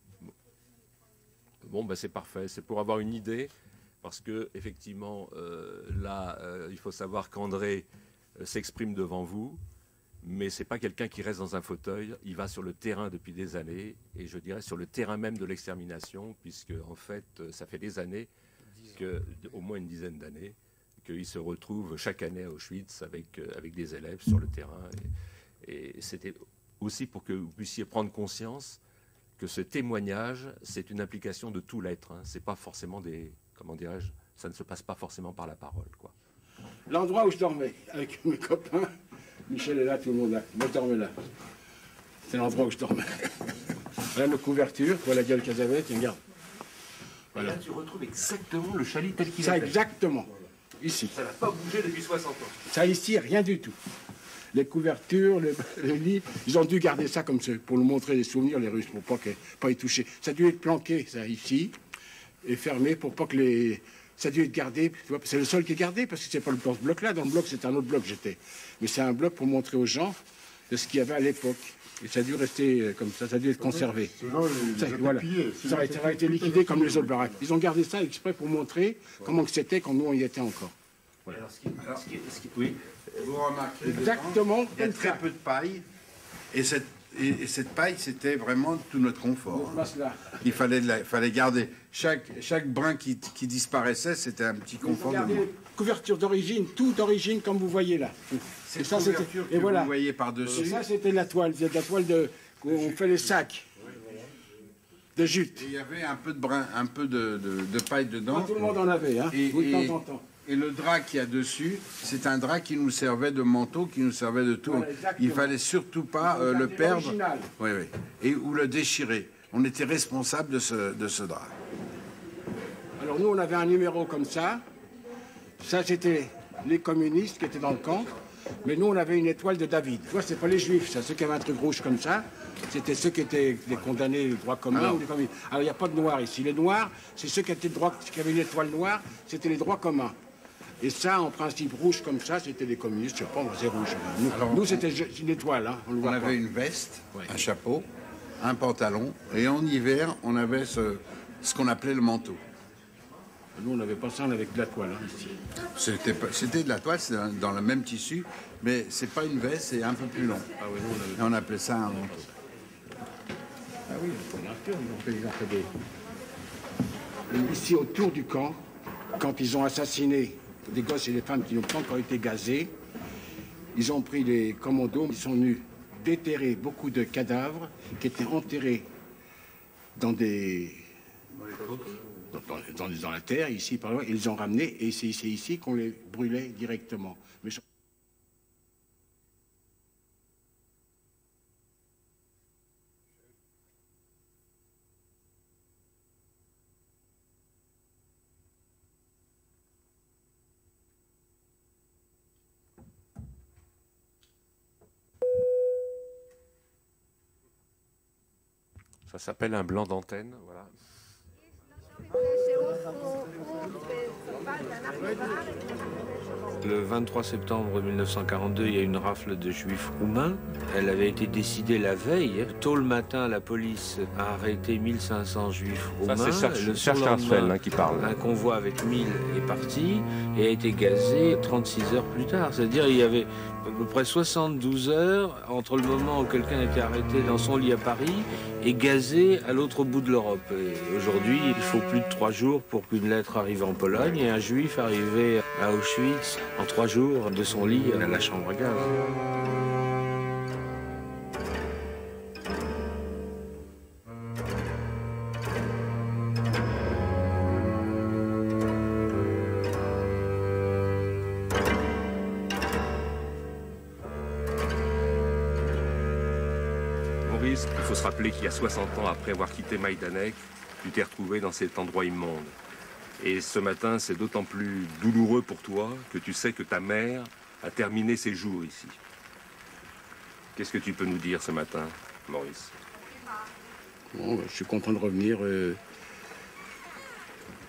Bon, ben c'est parfait. C'est pour avoir une idée, parce que effectivement, euh, là, euh, il faut savoir qu'André euh, s'exprime devant vous, mais c'est pas quelqu'un qui reste dans un fauteuil. Il va sur le terrain depuis des années, et je dirais sur le terrain même de l'extermination, puisque en fait, ça fait des années, que, au moins une dizaine d'années, qu'il se retrouve chaque année à Auschwitz avec, avec des élèves sur le terrain. Et, et c'était aussi pour que vous puissiez prendre conscience que ce témoignage, c'est une implication de tout l'être. Hein. C'est pas forcément des... Comment dirais-je? Ça ne se passe pas forcément par la parole, quoi. L'endroit où je dormais avec mes copains, Michel est là, tout le monde là. Moi, je dormais là. C'est l'endroit où je dormais. Voilà nos couvertures, voilà la gueule qu'elles avaient, tiens, regarde. Voilà. Et là, tu retrouves exactement le chalet tel qu'il Ça, était. exactement. Ici. Ça n'a pas bougé depuis soixante ans. Ça, ici, rien du tout. Les couvertures, les, les lits, ils ont dû garder ça comme ça, pour nous montrer les souvenirs, les Russes, pour pas, que, pas y toucher. Ça a dû être planqué, ça, ici, et fermé, pour pas que les... Ça a dû être gardé, c'est le seul qui est gardé, parce que c'est pas le dans ce bloc-là, dans le bloc, c'est un autre bloc, j'étais. Mais c'est un bloc pour montrer aux gens de ce qu'il y avait à l'époque. Et ça a dû rester comme ça, ça a dû être conservé. Sinon, ça, voilà. pillé, sinon ça, a, ça a été liquidé comme les autres baraques. Ils ont gardé ça exprès pour montrer ouais. comment c'était quand nous on y était encore. Voilà. Alors, ce qui, alors, ce qui, ce qui, oui. Vous remarquez, exactement. Il y a très peu de paille, et cette, et, et cette paille, c'était vraiment tout notre confort. Hein. Il fallait, la, fallait garder. Chaque, chaque brin qui, qui disparaissait, c'était un petit confort. De couverture d'origine, tout d'origine, comme vous voyez là. C'est ça, c'était. Et que voilà. Vous voyez par-dessus. Ça, c'était la toile. C'est la toile de. Où on fait les sacs de jute. Et il y avait un peu de brin, un peu de, de, de paille dedans. Pas tout le monde en avait, hein. Et, de et, temps en temps. Et le drap qu'il y a dessus, c'est un drap qui nous servait de manteau, qui nous servait de tout. Voilà, il fallait surtout pas euh, le perdre. Oui, oui. Et ou le déchirer. On était responsable de ce, de ce drap. Alors nous, on avait un numéro comme ça. Ça, c'était les communistes qui étaient dans le camp. Mais nous, on avait une étoile de David. Tu vois, c'est pas les juifs, ça. Ceux qui avaient un truc rouge comme ça, c'était ceux qui étaient les condamnés du droit commun. Alors, ou les communistes. Alors, il n'y a pas de noirs ici. Les noirs, c'est ceux qui, étaient droit, qui avaient une étoile noire, c'était les droits communs. Et ça, en principe, rouge comme ça, c'était les communistes. Je sais pas, c'est rouge. Nous, nous c'était une étoile. Hein, on, on avait pas. Une veste, ouais. Un chapeau, un pantalon. Et en hiver, on avait ce, ce qu'on appelait le manteau. Nous, on n'avait pas ça, on avait de la toile, hein, ici. C'était de la toile, c'est dans le même tissu, mais c'est pas une veste, c'est un peu plus long. Ah oui, nous, on, avait... Et on appelait ça un manteau. Ah oui, on fait des... Ici, autour du camp, quand ils ont assassiné des gosses et des femmes qui n'ont pas encore été gazés, ils ont pris les commandos, ils sont venus déterrer beaucoup de cadavres qui étaient enterrés dans des... Dans, dans, dans la terre, ici, par là, ils les ont ramenés, et c'est ici, ici qu'on les brûlait directement. Mais... Ça s'appelle un blanc d'antenne, voilà. Le vingt-trois septembre mille neuf cent quarante-deux, il y a une rafle de juifs roumains. Elle avait été décidée la veille. Tôt le matin, la police a arrêté mille cinq cents juifs roumains. Ça, c'est Serge Herzfeld hein, qui parle. Un convoi avec mille est parti et a été gazé trente-six heures plus tard. C'est-à-dire qu'il y avait à peu près soixante-douze heures entre le moment où quelqu'un était arrêté dans son lit à Paris et gazé à l'autre bout de l'Europe. Et aujourd'hui, il faut plus de trois jours pour qu'une lettre arrive en Pologne et un juif arrivé à Auschwitz en trois jours de son lit à la chambre à gaz. Maurice, il faut se rappeler qu'il y a soixante ans, après avoir quitté Majdanek, tu t'es retrouvé dans cet endroit immonde. Et ce matin, c'est d'autant plus douloureux pour toi que tu sais que ta mère a terminé ses jours ici. Qu'est-ce que tu peux nous dire ce matin, Maurice? Bon, ben, je suis content de revenir, euh,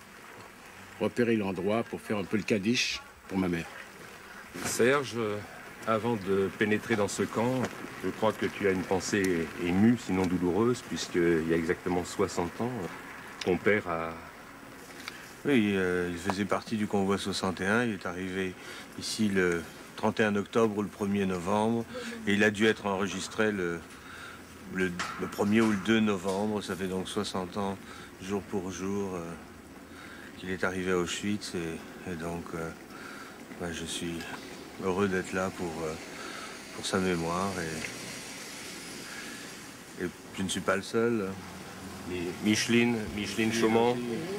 repérer l'endroit pour faire un peu le kaddish pour ma mère. Serge, Avant de pénétrer dans ce camp, je crois que tu as une pensée émue, sinon douloureuse, puisqu'il y a exactement soixante ans, ton père a... Oui, euh, il faisait partie du convoi soixante et un. Il est arrivé ici le trente et un octobre ou le premier novembre. Et il a dû être enregistré le, le, le premier ou le deux novembre. Ça fait donc soixante ans, jour pour jour, euh, qu'il est arrivé à Auschwitz. Et, et donc, euh, ben, je suis heureux d'être là pour, euh, pour sa mémoire. Et, et je ne suis pas le seul. Micheline, Micheline Chaumont,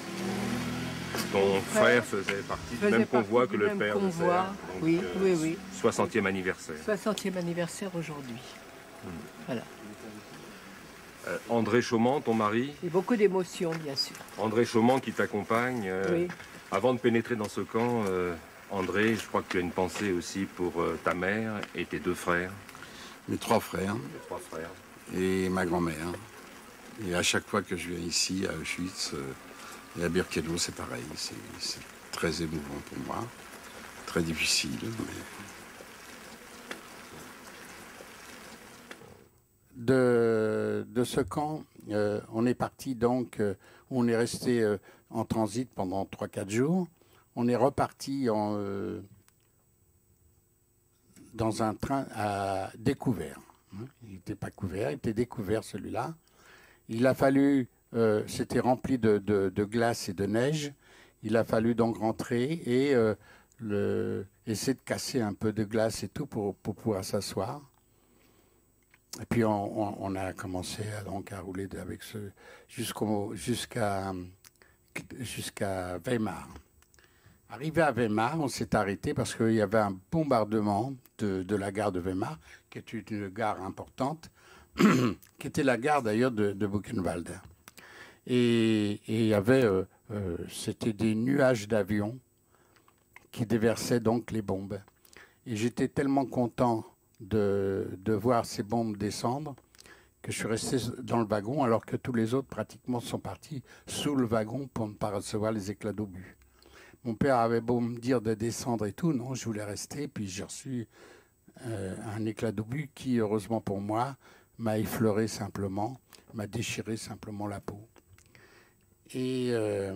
ton frère faisait partie du même convoi que le père de Serre. Oui, oui, oui. soixantième anniversaire. soixantième anniversaire aujourd'hui. Hmm. Voilà. Euh, André Chaumont, ton mari. Et beaucoup d'émotions, bien sûr. André Chaumont qui t'accompagne. Euh, oui. Avant de pénétrer dans ce camp, euh, André, je crois que tu as une pensée aussi pour euh, ta mère et tes deux frères. Mes trois frères. Mes trois frères. Et ma grand-mère. Et à chaque fois que je viens ici, à Auschwitz, euh, et à Birkenau, c'est pareil. C'est très émouvant pour moi. Très difficile. Mais... De, de ce camp, euh, on est parti donc, euh, on est resté euh, en transit pendant trois quatre jours. On est reparti en, euh, dans un train à découvert. Il n'était pas couvert, il était découvert celui-là. Il a fallu, euh, c'était rempli de, de, de glace et de neige. Il a fallu donc rentrer et euh, le, essayer de casser un peu de glace et tout pour, pour pouvoir s'asseoir. Et puis on, on, on a commencé à, donc, à rouler avec ce jusqu'au, jusqu'à, jusqu'à Weimar. Arrivé à Weimar, on s'est arrêté parce qu'il y avait un bombardement de, de la gare de Weimar, qui est une gare importante, qui était la gare d'ailleurs de, de Buchenwald. Et il y avait, euh, euh, c'était des nuages d'avions qui déversaient donc les bombes. Et j'étais tellement content de, de voir ces bombes descendre que je suis resté dans le wagon alors que tous les autres pratiquement sont partis sous le wagon pour ne pas recevoir les éclats d'obus. Mon père avait beau me dire de descendre et tout, non, je voulais rester, puis j'ai reçu euh, un éclat d'obus qui, heureusement pour moi, m'a effleuré simplement, m'a déchiré simplement la peau. Et, euh,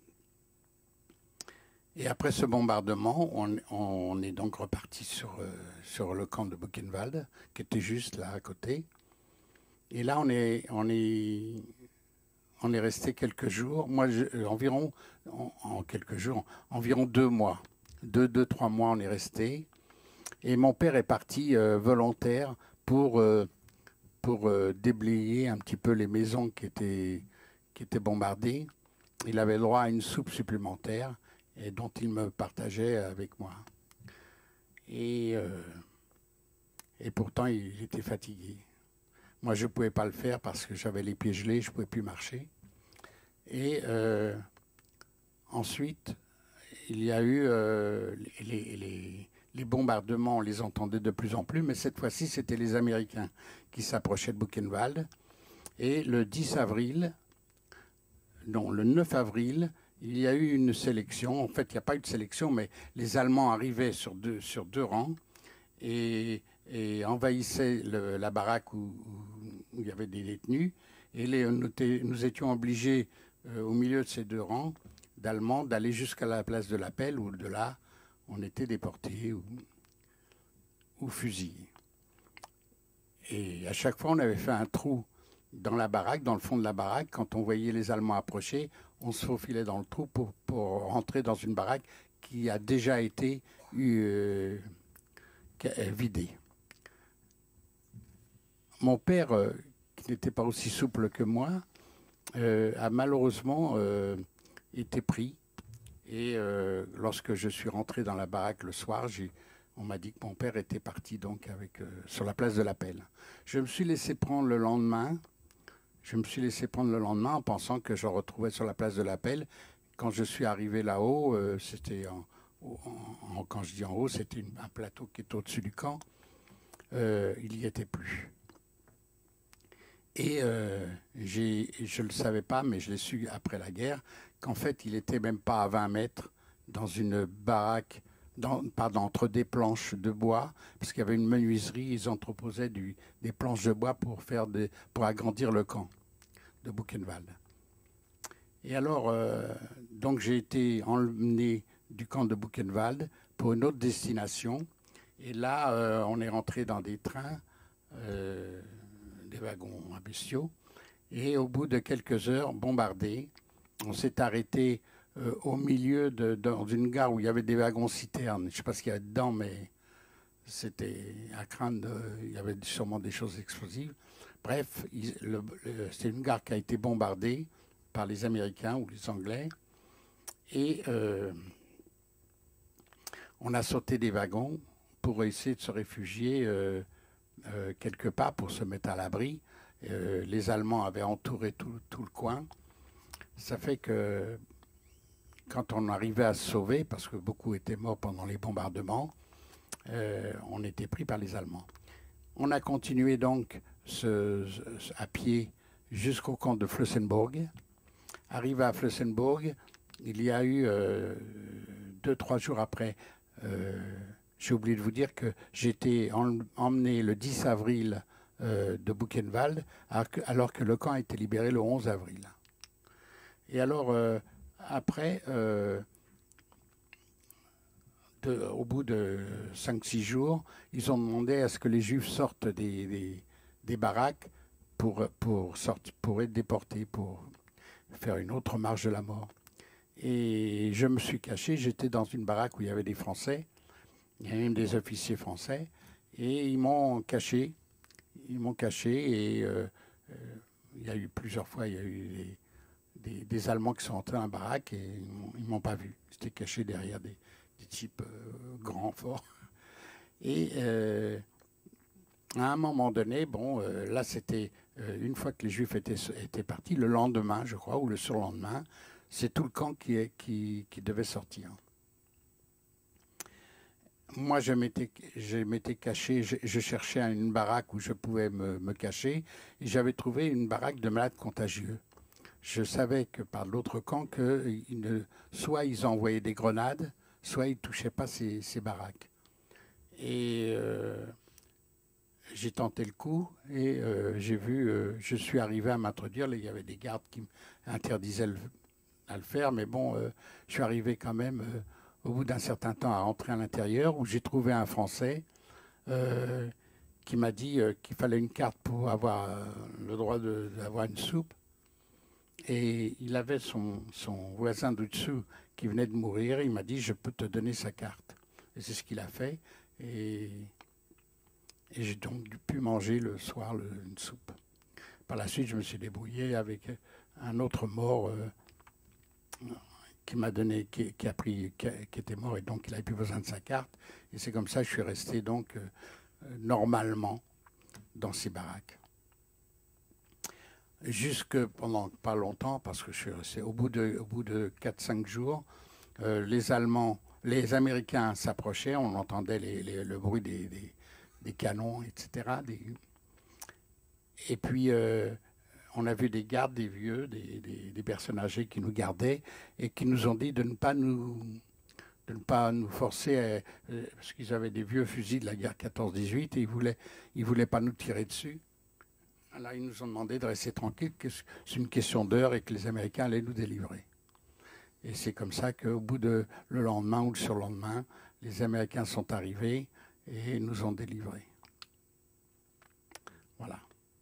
et après ce bombardement, on, on est donc reparti sur, euh, sur le camp de Buchenwald, qui était juste là à côté. Et là, on est, on est, on est resté quelques jours, moi, je, euh, environ, en, en quelques jours, environ deux mois. Deux, deux, trois mois, on est resté. Et mon père est parti euh, volontaire pour... Euh, pour euh, déblayer un petit peu les maisons qui étaient, qui étaient bombardées. Il avait le droit à une soupe supplémentaire et dont il me partageait avec moi. Et, euh, et pourtant, il était fatigué. Moi, je ne pouvais pas le faire parce que j'avais les pieds gelés, je ne pouvais plus marcher. Et euh, ensuite, il y a eu euh, les... les Les bombardements, on les entendait de plus en plus, mais cette fois-ci, c'était les Américains qui s'approchaient de Buchenwald. Et le dix avril, non, le neuf avril, il y a eu une sélection. En fait, il n'y a pas eu de sélection, mais les Allemands arrivaient sur deux, sur deux rangs et, et envahissaient le, la baraque où, où il y avait des détenus. Et les, nous, nous étions obligés, euh, au milieu de ces deux rangs d'Allemands, d'aller jusqu'à la place de l'Appel, où de là, on était déportés ou, ou fusillés. Et à chaque fois, on avait fait un trou dans la baraque, dans le fond de la baraque. Quand on voyait les Allemands approcher, on se faufilait dans le trou pour, pour rentrer dans une baraque qui a déjà été euh, vidée. Mon père, euh, qui n'était pas aussi souple que moi, euh, a malheureusement euh, été pris. Et euh, lorsque je suis rentré dans la baraque le soir, on m'a dit que mon père était parti donc avec, euh, sur la place de l'Appel. Je me suis laissé prendre le lendemain. Je me suis laissé prendre le lendemain en pensant que je le retrouvais sur la place de l'Appel. Quand je suis arrivé là-haut, euh, c'était en, en, en, quand je dis en haut, c'était un plateau qui est au-dessus du camp. Euh, il n'y était plus. Et euh, je ne le savais pas, mais je l'ai su après la guerre, qu'en fait, il n'était même pas à vingt mètres dans une baraque dans, pardon, entre des planches de bois, parce qu'il y avait une menuiserie, ils entreposaient du, des planches de bois pour, faire des, pour agrandir le camp de Buchenwald. Et alors, euh, donc j'ai été emmené du camp de Buchenwald pour une autre destination. Et là, euh, on est rentré dans des trains, euh, des wagons à bestiaux. Et au bout de quelques heures, bombardés, on s'est arrêté euh, au milieu de dans une gare où il y avait des wagons-citernes. Je ne sais pas ce qu'il y avait dedans, mais c'était à craindre. De, il y avait sûrement des choses explosives. Bref, c'est une gare qui a été bombardée par les Américains ou les Anglais. Et euh, on a sauté des wagons pour essayer de se réfugier euh, euh, quelque part pour se mettre à l'abri. Euh, les Allemands avaient entouré tout, tout le coin. Ça fait que quand on arrivait à se sauver, parce que beaucoup étaient morts pendant les bombardements, euh, on était pris par les Allemands. On a continué donc ce, ce, à pied jusqu'au camp de Flossenburg. Arrivé à Flossenburg, il y a eu euh, deux, trois jours après, euh, j'ai oublié de vous dire que j'étais emmené le dix avril euh, de Buchenwald, alors que, alors que le camp a été libéré le onze avril. Et alors, euh, après, euh, de, au bout de cinq six jours, ils ont demandé à ce que les Juifs sortent des, des, des baraques pour, pour, sortir, pour être déportés, pour faire une autre marche de la mort. Et je me suis caché, j'étais dans une baraque où il y avait des Français, il y avait même des officiers français, et ils m'ont caché, ils m'ont caché, et euh, euh, il y a eu plusieurs fois, il y a eu des, des, des Allemands qui sont entrés dans la baraque et ils ne m'ont pas vu. J'étais caché derrière des, des types euh, grands, forts. Et euh, à un moment donné, bon, euh, là c'était, euh, une fois que les Juifs étaient, étaient partis, le lendemain, je crois, ou le surlendemain, c'est tout le camp qui, est, qui, qui devait sortir. Moi, je m'étais, je m'étais caché, je, je cherchais une baraque où je pouvais me, me cacher, et j'avais trouvé une baraque de malades contagieux. Je savais que par l'autre camp, que ils ne, soit ils envoyaient des grenades, soit ils ne touchaient pas ces, ces baraques. Et euh, j'ai tenté le coup, et euh, j'ai vu, euh, je suis arrivé à m'introduire, il y avait des gardes qui m'interdisaient le, à le faire, mais bon, euh, je suis arrivé quand même... Euh, au bout d'un certain temps, à rentrer à l'intérieur, où j'ai trouvé un Français euh, qui m'a dit euh, qu'il fallait une carte pour avoir euh, le droit de, d'avoir une soupe. Et il avait son, son voisin du dessous qui venait de mourir. Il m'a dit, je peux te donner sa carte. Et c'est ce qu'il a fait. Et, et j'ai donc pu manger le soir le, une soupe. Par la suite, je me suis débrouillé avec un autre mort euh, qui m'a donné, qui, qui a pris, qui, a, qui était mort, et donc il n'avait plus besoin de sa carte. Et c'est comme ça que je suis resté donc euh, normalement dans ces baraques. Jusque pendant pas longtemps, parce que je suis resté au bout de, au bout de quatre cinq jours, euh, les Allemands, les Américains s'approchaient, on entendait les, les, le bruit des, des, des canons, et cetera. Des... Et puis euh, on a vu des gardes, des vieux, des, des, des personnes âgées qui nous gardaient et qui nous ont dit de ne pas nous, de ne pas nous forcer, à, parce qu'ils avaient des vieux fusils de la guerre quatorze dix-huit et ils ne voulaient, ils voulaient pas nous tirer dessus. Alors ils nous ont demandé de rester tranquilles, que c'est une question d'heure et que les Américains allaient nous délivrer. Et c'est comme ça qu'au bout de le lendemain ou le surlendemain, les Américains sont arrivés et nous ont délivrés. Voilà.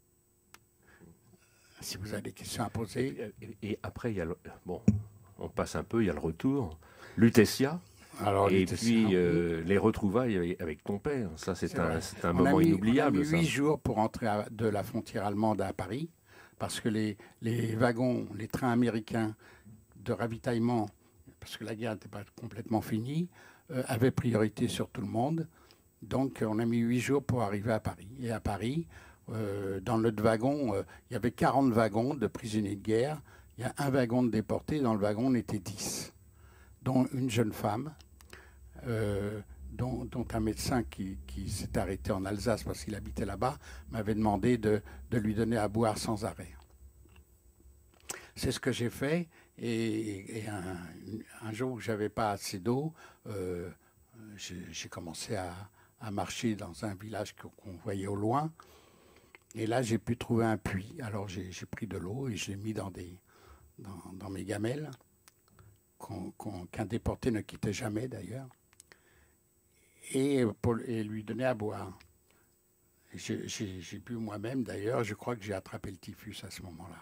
Si vous avez des questions à poser. Et, et après, il y a le, bon, on passe un peu, il y a le retour. Lutetia. Alors, et Lutetia, puis euh, les retrouvailles avec, avec ton père. Ça, c'est un, c'est un moment mis, inoubliable. On a mis huit jours pour entrer à, de la frontière allemande à Paris, parce que les, les wagons, les trains américains de ravitaillement, parce que la guerre n'était pas complètement finie, euh, avaient priorité sur tout le monde. Donc, on a mis huit jours pour arriver à Paris. Et à Paris, Euh, dans notre wagon, euh, il y avait quarante wagons de prisonniers de guerre. Il y a un wagon de déportés. Dans le wagon, on était dix, dont une jeune femme, euh, dont, dont un médecin qui, qui s'est arrêté en Alsace parce qu'il habitait là-bas, m'avait demandé de, de lui donner à boire sans arrêt. C'est ce que j'ai fait. Et, et un, un jour où je n'avais pas assez d'eau, euh, j'ai commencé à, à marcher dans un village qu'on voyait au loin. Et là, j'ai pu trouver un puits. Alors, j'ai pris de l'eau et je l'ai mis dans, des, dans, dans mes gamelles, qu'un qu'on, qu'un déporté ne quittait jamais d'ailleurs, et, pour, et lui donner à boire. J'ai bu moi-même d'ailleurs, je crois que j'ai attrapé le typhus à ce moment-là.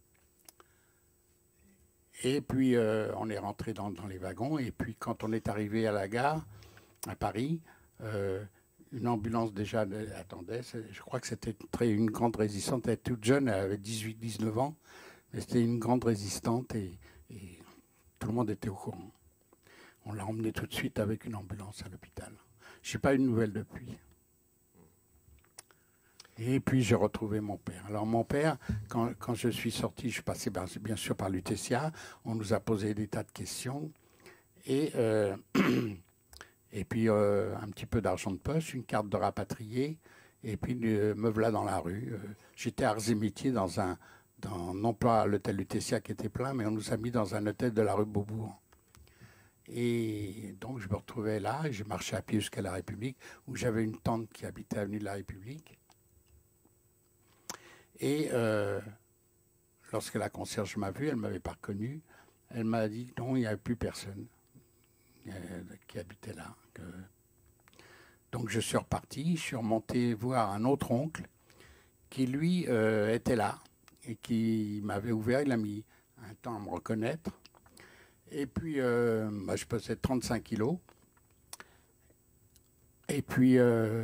Et puis, euh, on est rentré dans, dans les wagons, et puis quand on est arrivé à la gare, à Paris, euh, une ambulance déjà attendait. Je crois que c'était une grande résistante. Elle était toute jeune, elle avait dix-huit dix-neuf ans. Mais c'était une grande résistante et, et tout le monde était au courant. On l'a emmenée tout de suite avec une ambulance à l'hôpital. Je n'ai pas eu de nouvelles depuis. Et puis j'ai retrouvé mon père. Alors mon père, quand, quand je suis sorti, je passais bien, bien sûr par l'U T C A. On nous a posé des tas de questions. Et... Euh, Et puis euh, un petit peu d'argent de poche, une carte de rapatrié, et puis euh, me voilà dans la rue. Euh, J'étais à Arts et Métiers dans un, dans, non pas l'hôtel U T C A qui était plein, mais on nous a mis dans un hôtel de la rue Beaubourg. Et donc je me retrouvais là, et je marchais à pied jusqu'à la République, où j'avais une tante qui habitait avenue de la République. Et euh, lorsque la concierge m'a vu, elle ne m'avait pas reconnu, elle m'a dit non, il n'y avait plus personne qui habitait là. Donc je suis reparti, je suis remonté voir un autre oncle qui lui euh, était là et qui m'avait ouvert, il a mis un temps à me reconnaître. Et puis euh, bah, je pesais trente-cinq kilos. Et puis euh...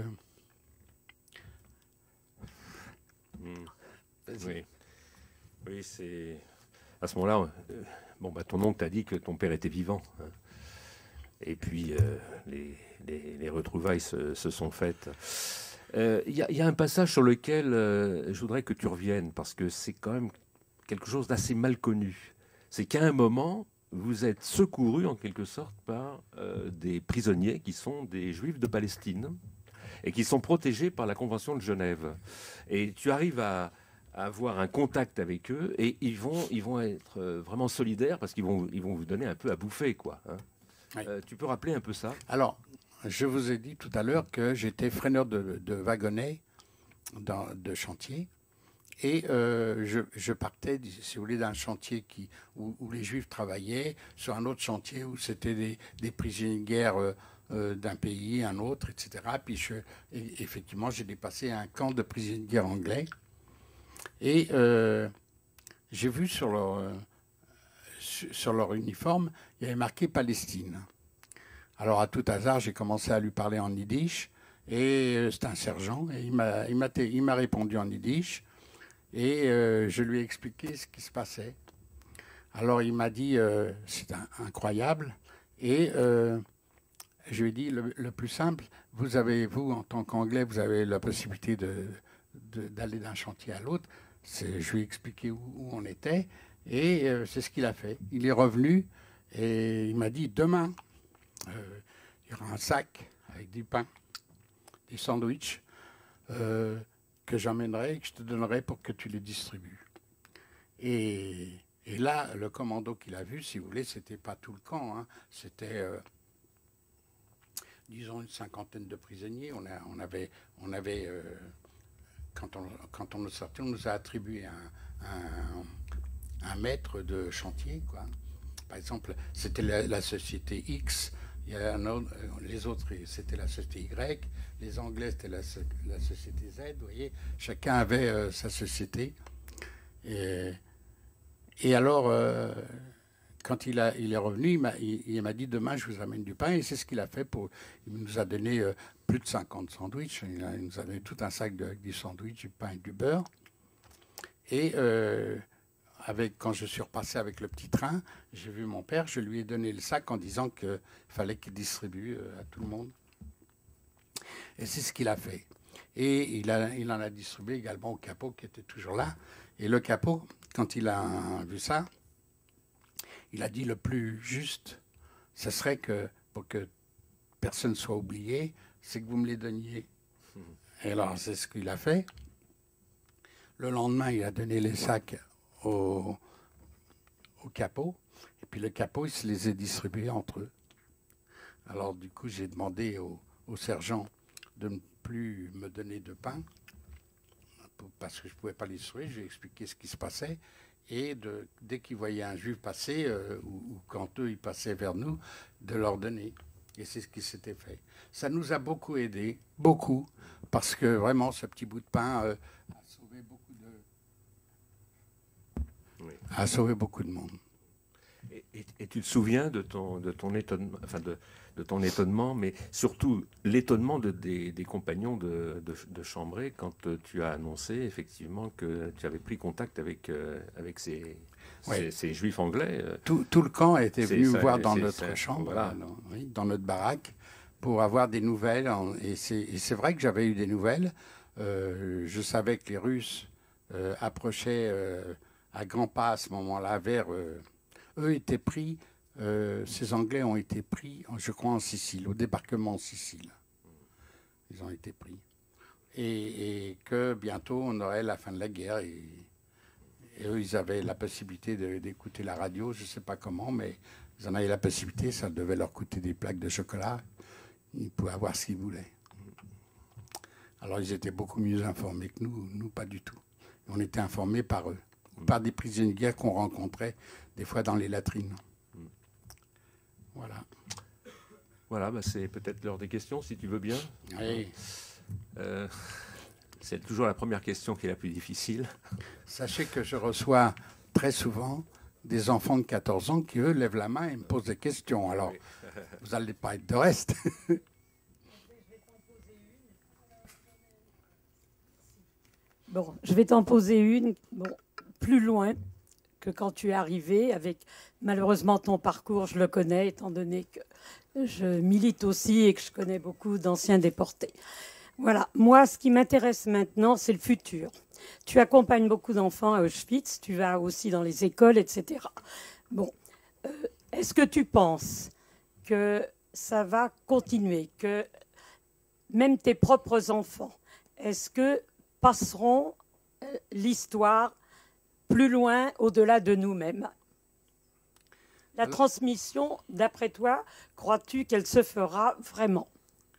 mmh. oui, oui c'est à ce moment-là. Euh, bon bah ton oncle t'a dit que ton père était vivant. Hein. Et puis, euh, les, les, les retrouvailles se, se sont faites. Il euh, y, y a un passage sur lequel euh, je voudrais que tu reviennes, parce que c'est quand même quelque chose d'assez mal connu. C'est qu'à un moment, vous êtes secouru, en quelque sorte, par euh, des prisonniers qui sont des Juifs de Palestine et qui sont protégés par la Convention de Genève. Et tu arrives à, à avoir un contact avec eux, et ils vont, ils vont être vraiment solidaires, parce qu'ils vont, ils vont vous donner un peu à bouffer, quoi, hein. Oui. Euh, tu peux rappeler un peu ça? Alors, je vous ai dit tout à l'heure que j'étais freineur de, de wagonnets dans, de chantier. Et euh, je, je partais, si vous voulez, d'un chantier qui, où, où les Juifs travaillaient, sur un autre chantier où c'était des, des prisonniers de guerre euh, euh, d'un pays, un autre, et cetera. Puis, je, et, effectivement, j'ai dépassé un camp de prisonniers de guerre anglais. Et euh, j'ai vu sur leur... Euh, sur leur uniforme, il y avait marqué Palestine. Alors, à tout hasard, j'ai commencé à lui parler en yiddish, et c'est un sergent, et il m'a, il m'a, il m'a répondu en yiddish, et euh, je lui ai expliqué ce qui se passait. Alors, il m'a dit, euh, c'est un, incroyable, et euh, je lui ai dit, le, le plus simple, vous avez, vous, en tant qu'Anglais, vous avez la possibilité de, de, d'aller d'un chantier à l'autre. C'est, je lui ai expliqué où, où on était, et euh, c'est ce qu'il a fait. Il est revenu et il m'a dit, demain, euh, il y aura un sac avec du pain, des sandwichs euh, que j'emmènerai et que je te donnerai pour que tu les distribues. Et, et là, le commando qu'il a vu, si vous voulez, c'était pas tout le camp, hein, c'était, euh, disons, une cinquantaine de prisonniers. On, a, on avait, on avait euh, quand, on, quand on nous sortait, on nous a attribué un... un un maître de chantier, quoi. Par exemple, c'était la, la société X, il y a un autre, les autres, c'était la société Y, les Anglais, c'était la, la société Z, vous voyez. Chacun avait euh, sa société. Et, et alors, euh, quand il, a, il est revenu, il m'a, il, il m'a dit, demain, je vous amène du pain, et c'est ce qu'il a fait. Pour, il nous a donné euh, plus de cinquante sandwichs, il, a, il nous a donné tout un sac de, avec du sandwich, du pain et du beurre. Et... Euh, Avec, quand je suis repassé avec le petit train, j'ai vu mon père, je lui ai donné le sac en disant qu'il fallait qu'il distribue à tout le monde. Et c'est ce qu'il a fait. Et il, a, il en a distribué également au capot qui était toujours là. Et le capot, quand il a vu ça, il a dit le plus juste, ce serait que, pour que personne ne soit oublié, c'est que vous me les donniez. Et alors, c'est ce qu'il a fait. Le lendemain, il a donné les sacs Au, au capot, et puis le capot, il se les a distribués entre eux. Alors du coup, j'ai demandé au, au sergent de ne plus me donner de pain, parce que je ne pouvais pas les sauver. Je lui ai expliqué ce qui se passait. Et de, dès qu'ils voyaient un juif passer, euh, ou, ou quand eux, ils passaient vers nous, de leur donner. Et c'est ce qui s'était fait. Ça nous a beaucoup aidés, beaucoup, parce que vraiment, ce petit bout de pain euh, a sauvé beaucoup de... Oui. a sauvé beaucoup de monde. Et, et, et tu te souviens de ton, de ton étonnement, enfin de, de ton étonnement, mais surtout l'étonnement de, des, des compagnons de, de, de Chambray quand tu as annoncé effectivement que tu avais pris contact avec, euh, avec ces, ouais. ces, ces juifs anglais. Tout, tout le camp était venu ça, voir dans notre ça, chambre, voilà. dans, oui, dans notre baraque, pour avoir des nouvelles. Et c'est vrai que j'avais eu des nouvelles. Euh, je savais que les Russes euh, approchaient euh, à grands pas à ce moment-là vers... Euh, eux étaient pris, euh, ces Anglais ont été pris, je crois, en Sicile, au débarquement en Sicile. Ils ont été pris. Et, et que bientôt, on aurait la fin de la guerre. Et, et eux, ils avaient la possibilité d'écouter la radio, je ne sais pas comment, mais ils en avaient la possibilité, ça devait leur coûter des plaques de chocolat. Ils pouvaient avoir ce qu'ils voulaient. Alors, ils étaient beaucoup mieux informés que nous, nous, pas du tout. On était informés par eux, par des prisonniers de guerre qu'on rencontrait des fois dans les latrines. Voilà. Voilà, bah c'est peut-être l'heure des questions, si tu veux bien. Oui. Euh, c'est toujours la première question qui est la plus difficile. Sachez que je reçois très souvent des enfants de quatorze ans qui, eux, lèvent la main et me posent des questions. Alors, oui. Vous n'allez pas être de reste. Bon, je vais t'en poser une, bon, plus loin que quand tu es arrivé, avec malheureusement ton parcours, je le connais, étant donné que je milite aussi et que je connais beaucoup d'anciens déportés. Voilà, moi, ce qui m'intéresse maintenant, c'est le futur. Tu accompagnes beaucoup d'enfants à Auschwitz, tu vas aussi dans les écoles, et cetera. Bon, euh, est-ce que tu penses que ça va continuer, que même tes propres enfants, est-ce que passeront l'histoire plus loin, au-delà de nous-mêmes? La Alors, transmission, d'après toi, crois-tu qu'elle se fera vraiment?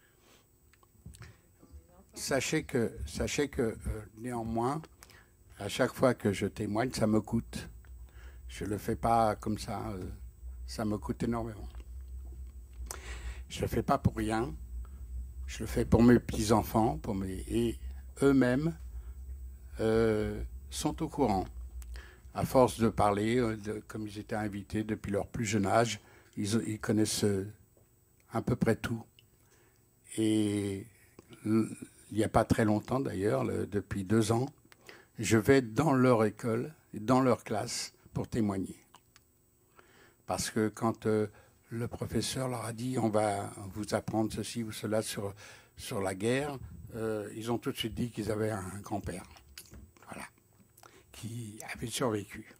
Sachez que, sachez que euh, néanmoins, à chaque fois que je témoigne, ça me coûte. Je ne le fais pas comme ça, euh, ça me coûte énormément. Je ne le fais pas pour rien, je le fais pour mes petits-enfants, pour mes... et eux-mêmes euh, sont au courant. À force de parler, de, comme ils étaient invités depuis leur plus jeune âge, ils, ils connaissent à peu près tout. Et il n'y a pas très longtemps d'ailleurs, depuis deux ans, je vais dans leur école, dans leur classe, pour témoigner. Parce que quand euh, le professeur leur a dit « on va vous apprendre ceci ou cela sur, sur la guerre euh, », ils ont tout de suite dit qu'ils avaient un grand-père. Voilà. Qui avait survécu.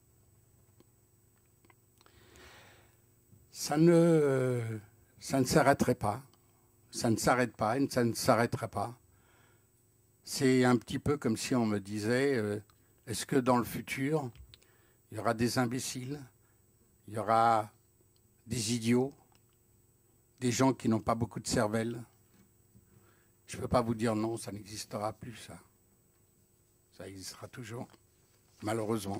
Ça ne, ça ne s'arrêterait pas. Ça ne s'arrête pas et ça ne s'arrêtera pas. C'est un petit peu comme si on me disait, euh, est-ce que dans le futur, il y aura des imbéciles, il y aura des idiots, des gens qui n'ont pas beaucoup de cervelle? Je ne peux pas vous dire non, ça n'existera plus, ça. Ça existera toujours. Malheureusement.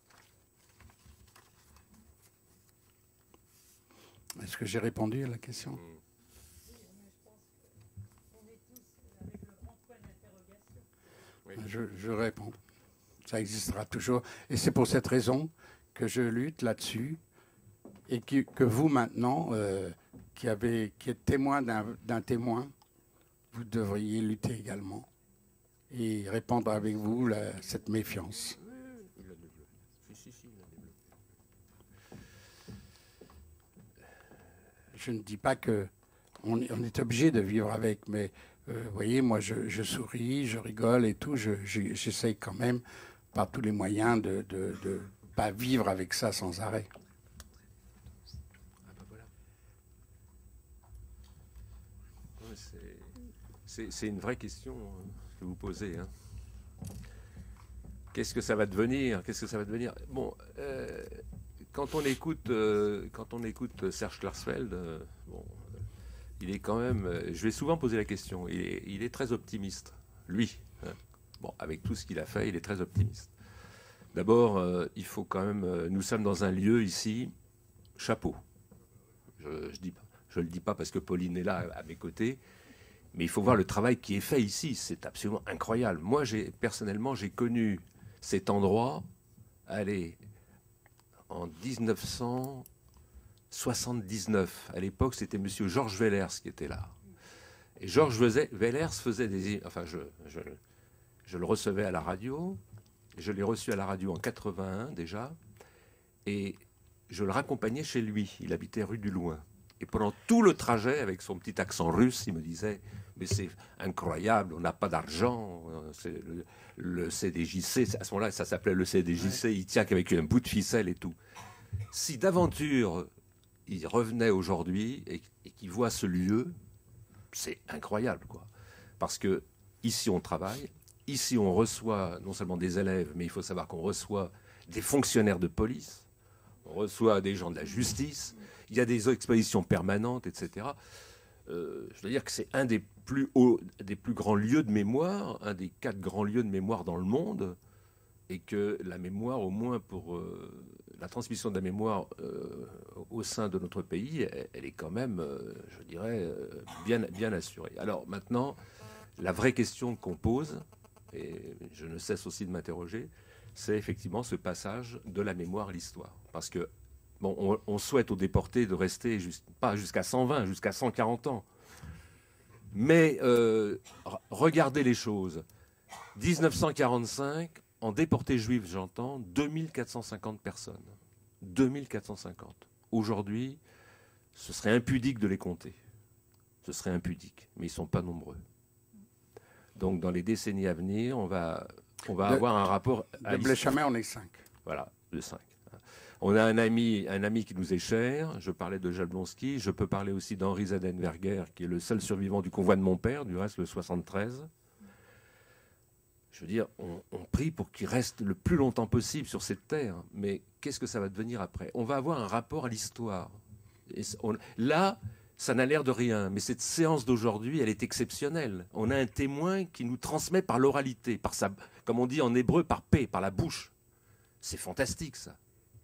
Est-ce que j'ai répondu à la question? Je, je réponds. Ça existera toujours. Et c'est pour cette raison que je lutte là-dessus et que, que vous, maintenant, euh, qui, avez, qui êtes témoin d'un témoin, vous devriez lutter également et répandre avec vous la, cette méfiance. Je ne dis pas qu'on on est obligé de vivre avec, mais euh, vous voyez, moi je, je souris, je rigole et tout, je, je, j'essaye quand même par tous les moyens de ne pas vivre avec ça sans arrêt. C'est une vraie question que vous posez. Hein. Qu'est-ce que ça va devenir? Qu'est-ce que ça va devenir? Bon, euh, quand on écoute, euh, quand on écoute Serge Klarsfeld, euh, bon, il est quand même... Je vais souvent poser la question. Il est, il est très optimiste, lui. Hein. Bon, avec tout ce qu'il a fait, il est très optimiste. D'abord, euh, il faut quand même... Euh, nous sommes dans un lieu ici, chapeau. Je ne je dis pas. Je ne le dis pas parce que Pauline est là à mes côtés, mais il faut voir le travail qui est fait ici. C'est absolument incroyable. Moi, j'ai, personnellement, j'ai connu cet endroit, allez, en dix-neuf cent soixante-dix-neuf. À l'époque, c'était M. Georges Wellers qui était là. Et Georges Wellers faisait des... Enfin, je, je, je le recevais à la radio. Je l'ai reçu à la radio en quatre-vingt-un déjà. Et je le raccompagnais chez lui. Il habitait rue du Loing. Et pendant tout le trajet, avec son petit accent russe, il me disait « Mais c'est incroyable, on n'a pas d'argent. Le, le C D J C, à ce moment-là, ça s'appelait le C D J C, il tient qu'avec un bout de ficelle et tout. » Si d'aventure, il revenait aujourd'hui et, et qu'il voit ce lieu, c'est incroyable, quoi. Parce que ici, on travaille. Ici, on reçoit non seulement des élèves, mais il faut savoir qu'on reçoit des fonctionnaires de police. On reçoit des gens de la justice. Il y a des expositions permanentes, et cetera. Euh, je veux dire que c'est un des plus hauts, des plus grands lieux de mémoire, un des quatre grands lieux de mémoire dans le monde, et que la mémoire, au moins pour euh, la transmission de la mémoire euh, au sein de notre pays, elle, elle est quand même, euh, je dirais, euh, bien, bien assurée. Alors maintenant, la vraie question qu'on pose, et je ne cesse aussi de m'interroger, c'est effectivement ce passage de la mémoire à l'histoire. Parce que bon, on, on souhaite aux déportés de rester juste, pas jusqu'à cent vingt, jusqu'à cent quarante ans. Mais euh, regardez les choses. dix-neuf cent quarante-cinq, en déportés juifs, j'entends, deux mille quatre cent cinquante personnes. deux mille quatre cent cinquante. Aujourd'hui, ce serait impudique de les compter. Ce serait impudique, mais ils ne sont pas nombreux. Donc dans les décennies à venir, on va, on va de, avoir un rapport... De Bléchamer, on est cinq. Voilà, de cinq. On a un ami, un ami qui nous est cher. Je parlais de Jablonski. Je peux parler aussi d'Henri Zadenberger, qui est le seul survivant du convoi de mon père, du reste le soixante-treize. Je veux dire, on, on prie pour qu'il reste le plus longtemps possible sur cette terre. Mais qu'est-ce que ça va devenir après? On va avoir un rapport à l'histoire. Et on, là, ça n'a l'air de rien. Mais cette séance d'aujourd'hui, elle est exceptionnelle. On a un témoin qui nous transmet par l'oralité, par sa, comme on dit en hébreu, par paix, par la bouche. C'est fantastique, ça.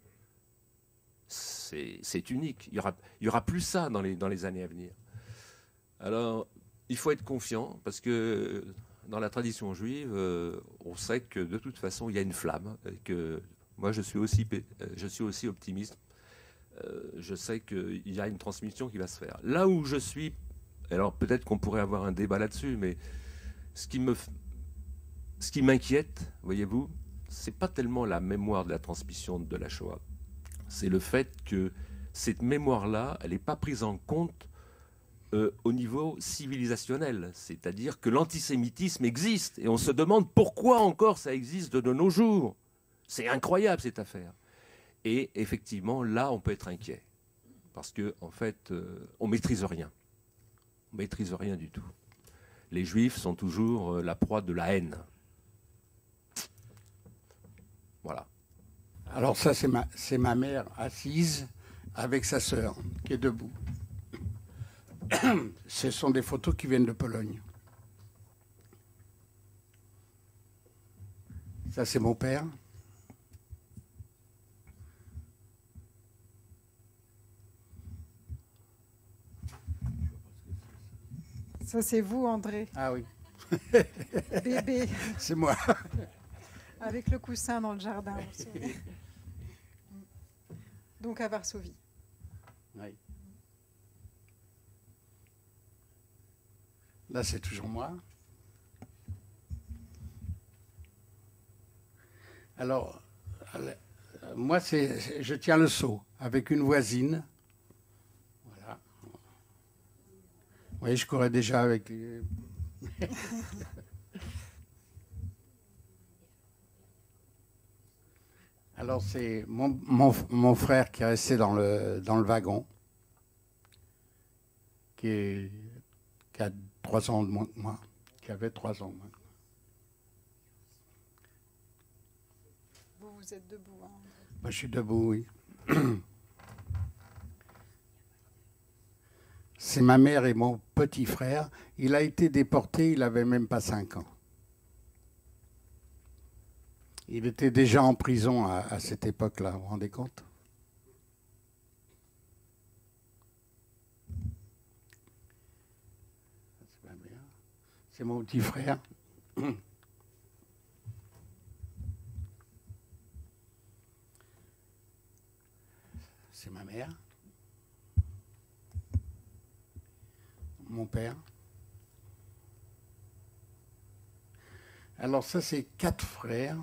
C'est unique. Il n'y aura, il y aura plus ça dans les, dans les années à venir. Alors, il faut être confiant, parce que dans la tradition juive, euh, on sait que de toute façon, il y a une flamme. Et que moi, je suis aussi, je suis aussi optimiste. Euh, je sais qu'il y a une transmission qui va se faire. Là où je suis, alors peut-être qu'on pourrait avoir un débat là-dessus, mais ce qui me, ce qui m'inquiète, voyez-vous, c'est pas tellement la mémoire de la transmission de la Shoah. C'est le fait que cette mémoire-là, elle n'est pas prise en compte euh, au niveau civilisationnel. C'est-à-dire que l'antisémitisme existe. Et on se demande pourquoi encore ça existe de nos jours. C'est incroyable, cette affaire. Et effectivement, là, on peut être inquiet. Parce qu'en en fait, euh, on ne maîtrise rien. On ne maîtrise rien du tout. Les Juifs sont toujours euh, la proie de la haine. Voilà. Alors ça, c'est ma, c'est ma mère assise avec sa sœur qui est debout. Ce sont des photos qui viennent de Pologne. Ça, c'est mon père. Ça, c'est vous, André. Ah oui. Bébé. C'est moi. Avec le coussin dans le jardin. Donc à Varsovie. Oui. Là, c'est toujours moi. Alors, moi, c'est, je tiens le seau avec une voisine. Voilà. Vous voyez, je courais déjà avec les... Alors, c'est mon, mon, mon frère qui est resté dans le, dans le wagon, qui, est, qui a trois ans de moins que moi, qui avait trois ans de moins que moi. Vous, vous êtes debout. Hein. Moi, je suis debout, oui. c'est ma mère et mon petit frère. Il a été déporté, il n'avait même pas cinq ans. Il était déjà en prison à, à cette époque-là, vous vous rendez compte? C'est mon petit frère. C'est ma mère. Mon père. Alors ça, c'est quatre frères.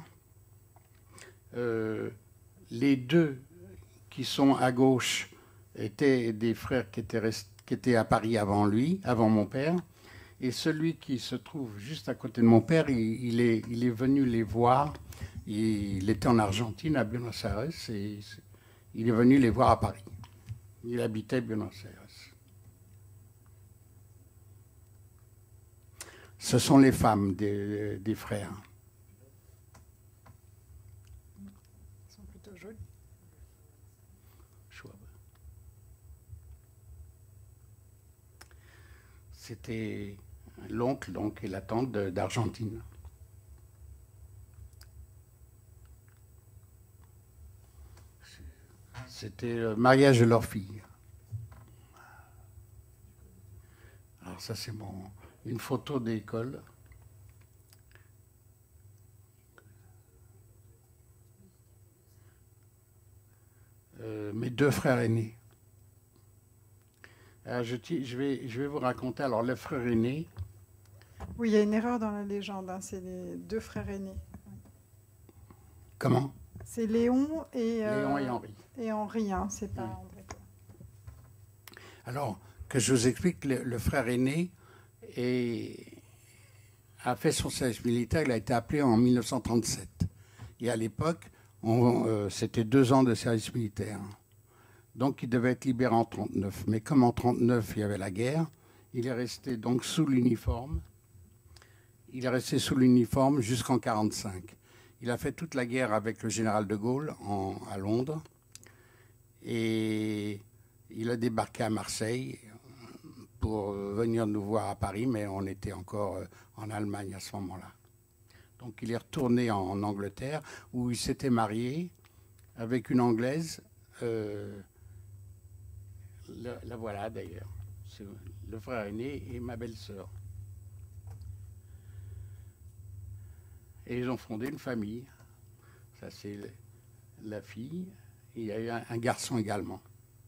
Euh, les deux qui sont à gauche étaient des frères qui étaient, rest... qui étaient à Paris avant lui, avant mon père. Et celui qui se trouve juste à côté de mon père, il, il, est, il est venu les voir. Il était en Argentine, à Buenos Aires, et il est venu les voir à Paris. Il habitait Buenos Aires. Ce sont les femmes des, des frères. Elles sont plutôt jolies. C'était l'oncle donc et la tante d'Argentine. C'était le mariage de leur fille. Alors ça c'est mon une photo d'école. Euh, mes deux frères aînés. Alors, je, je, vais, je vais vous raconter. Alors le frère aîné. Oui, il y a une erreur dans la légende. Hein, c'est les deux frères aînés. Comment? C'est Léon et euh, Léon et Henri. Et Henri, hein, c'est pas oui. André. Alors que je vous explique, le, le frère aîné est, a fait son service militaire. Il a été appelé en mille neuf cent trente-sept. Et à l'époque, euh, c'était deux ans de service militaire. Donc il devait être libéré en trente-neuf. Mais comme en trente-neuf, il y avait la guerre, il est resté donc sous l'uniforme. Il est resté sous l'uniforme jusqu'en quarante-cinq. Il a fait toute la guerre avec le général de Gaulle en, à Londres. Et il a débarqué à Marseille pour venir nous voir à Paris, mais on était encore en Allemagne à ce moment-là. Donc il est retourné en Angleterre, où il s'était marié avec une Anglaise. Euh, la, la voilà d'ailleurs. C'est le frère aîné et ma belle-sœur. Et ils ont fondé une famille. Ça, c'est la fille. Et il y a eu un, un garçon également.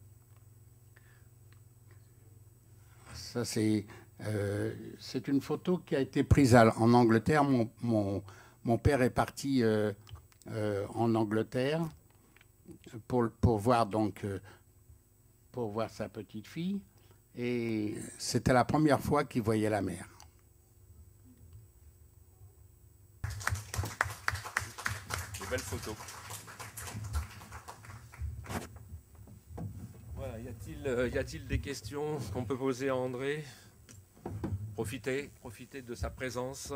Ça, c'est euh, c'est une photo qui a été prise à, en Angleterre. Mon, mon, mon père est parti euh, euh, en Angleterre pour, pour voir donc euh, pour voir sa petite fille. Et c'était la première fois qu'il voyait la mer. Belle photo. Voilà, y a-t-il euh, y a-t-il des questions qu'on peut poser à André? Profitez, profitez de sa présence.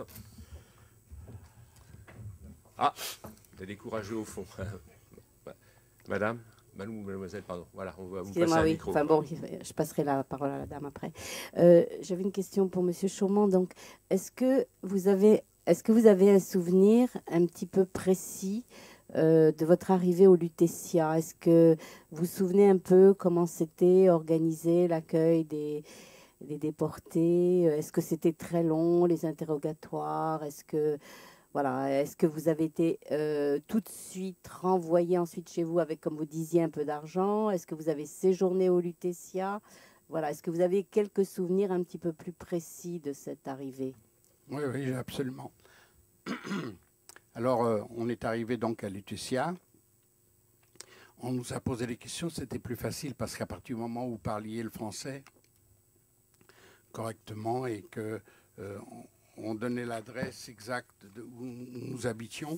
Ah, il y a des courageux au fond. Madame, Madame ou mademoiselle, pardon. Voilà, on va vous passer un oui. micro. Enfin bon, je passerai la parole à la dame après. Euh, J'avais une question pour Monsieur Chaumont. Donc, est-ce que vous avez Est-ce que vous avez un souvenir un petit peu précis euh, de votre arrivée au Lutetia? Est-ce que vous vous souvenez un peu comment c'était organisé l'accueil des, des déportés? Est-ce que c'était très long, les interrogatoires? Est-ce que, voilà, est-ce que vous avez été euh, tout de suite renvoyé ensuite chez vous avec, comme vous disiez, un peu d'argent? Est-ce que vous avez séjourné au Lutetia? Voilà, est-ce que vous avez quelques souvenirs un petit peu plus précis de cette arrivée? Oui, oui, absolument. Alors, euh, on est arrivé donc à Lutetia. On nous a posé des questions, c'était plus facile parce qu'à partir du moment où vous parliez le français correctement et que euh, on donnait l'adresse exacte de où nous habitions,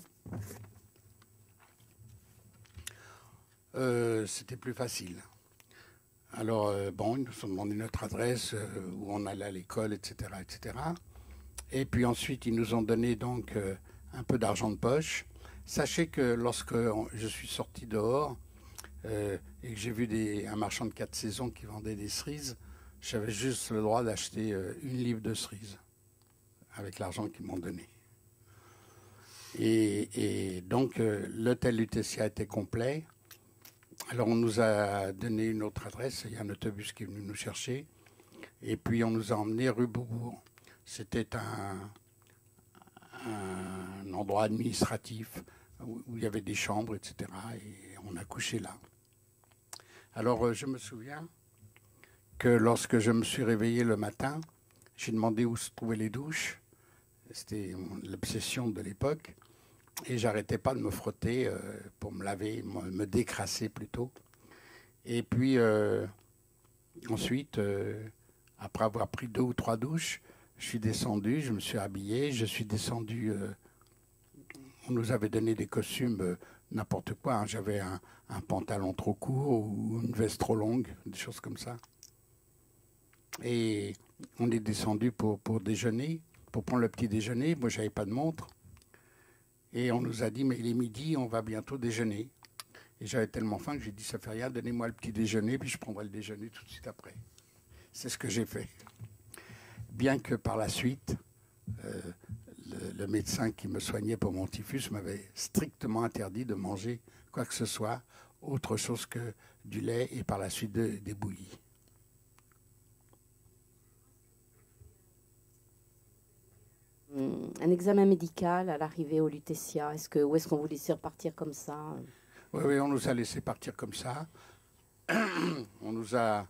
euh, c'était plus facile. Alors, euh, bon, ils nous ont demandé notre adresse, euh, où on allait à l'école, et cetera, et cetera. Et puis ensuite, ils nous ont donné donc euh, un peu d'argent de poche. Sachez que lorsque on, je suis sorti dehors euh, et que j'ai vu des, un marchand de quatre saisons qui vendait des cerises, j'avais juste le droit d'acheter euh, une livre de cerises avec l'argent qu'ils m'ont donné. Et, et donc, euh, l'hôtel Lutetia était complet. Alors, on nous a donné une autre adresse. Il y a un autobus qui est venu nous chercher. Et puis, on nous a emmenés rue Beaubourg. C'était un, un endroit administratif où, où il y avait des chambres, et cetera. Et on a couché là. Alors, euh, je me souviens que lorsque je me suis réveillé le matin, j'ai demandé où se trouvaient les douches. C'était l'obsession de l'époque. Et j'arrêtais pas de me frotter euh, pour me laver, me, me décrasser plutôt. Et puis, euh, ensuite, euh, après avoir pris deux ou trois douches, je suis descendu, je me suis habillé, je suis descendu. Euh, on nous avait donné des costumes, euh, n'importe quoi. Hein. J'avais un, un pantalon trop court ou une veste trop longue, des choses comme ça. Et on est descendu pour, pour déjeuner, pour prendre le petit déjeuner. Moi, j'avais pas de montre. Et on nous a dit, mais il est midi, on va bientôt déjeuner. Et j'avais tellement faim que j'ai dit, ça fait rien, donnez-moi le petit déjeuner, puis je prendrai le déjeuner tout de suite après. C'est ce que j'ai fait. Bien que par la suite, euh, le, le médecin qui me soignait pour mon typhus m'avait strictement interdit de manger quoi que ce soit, autre chose que du lait et par la suite de, des bouillies. Un examen médical à l'arrivée au Lutetia, est-ce que, ou est-ce qu'on vous laissait repartir comme ça? Oui, oui, on nous a laissé partir comme ça. On nous a,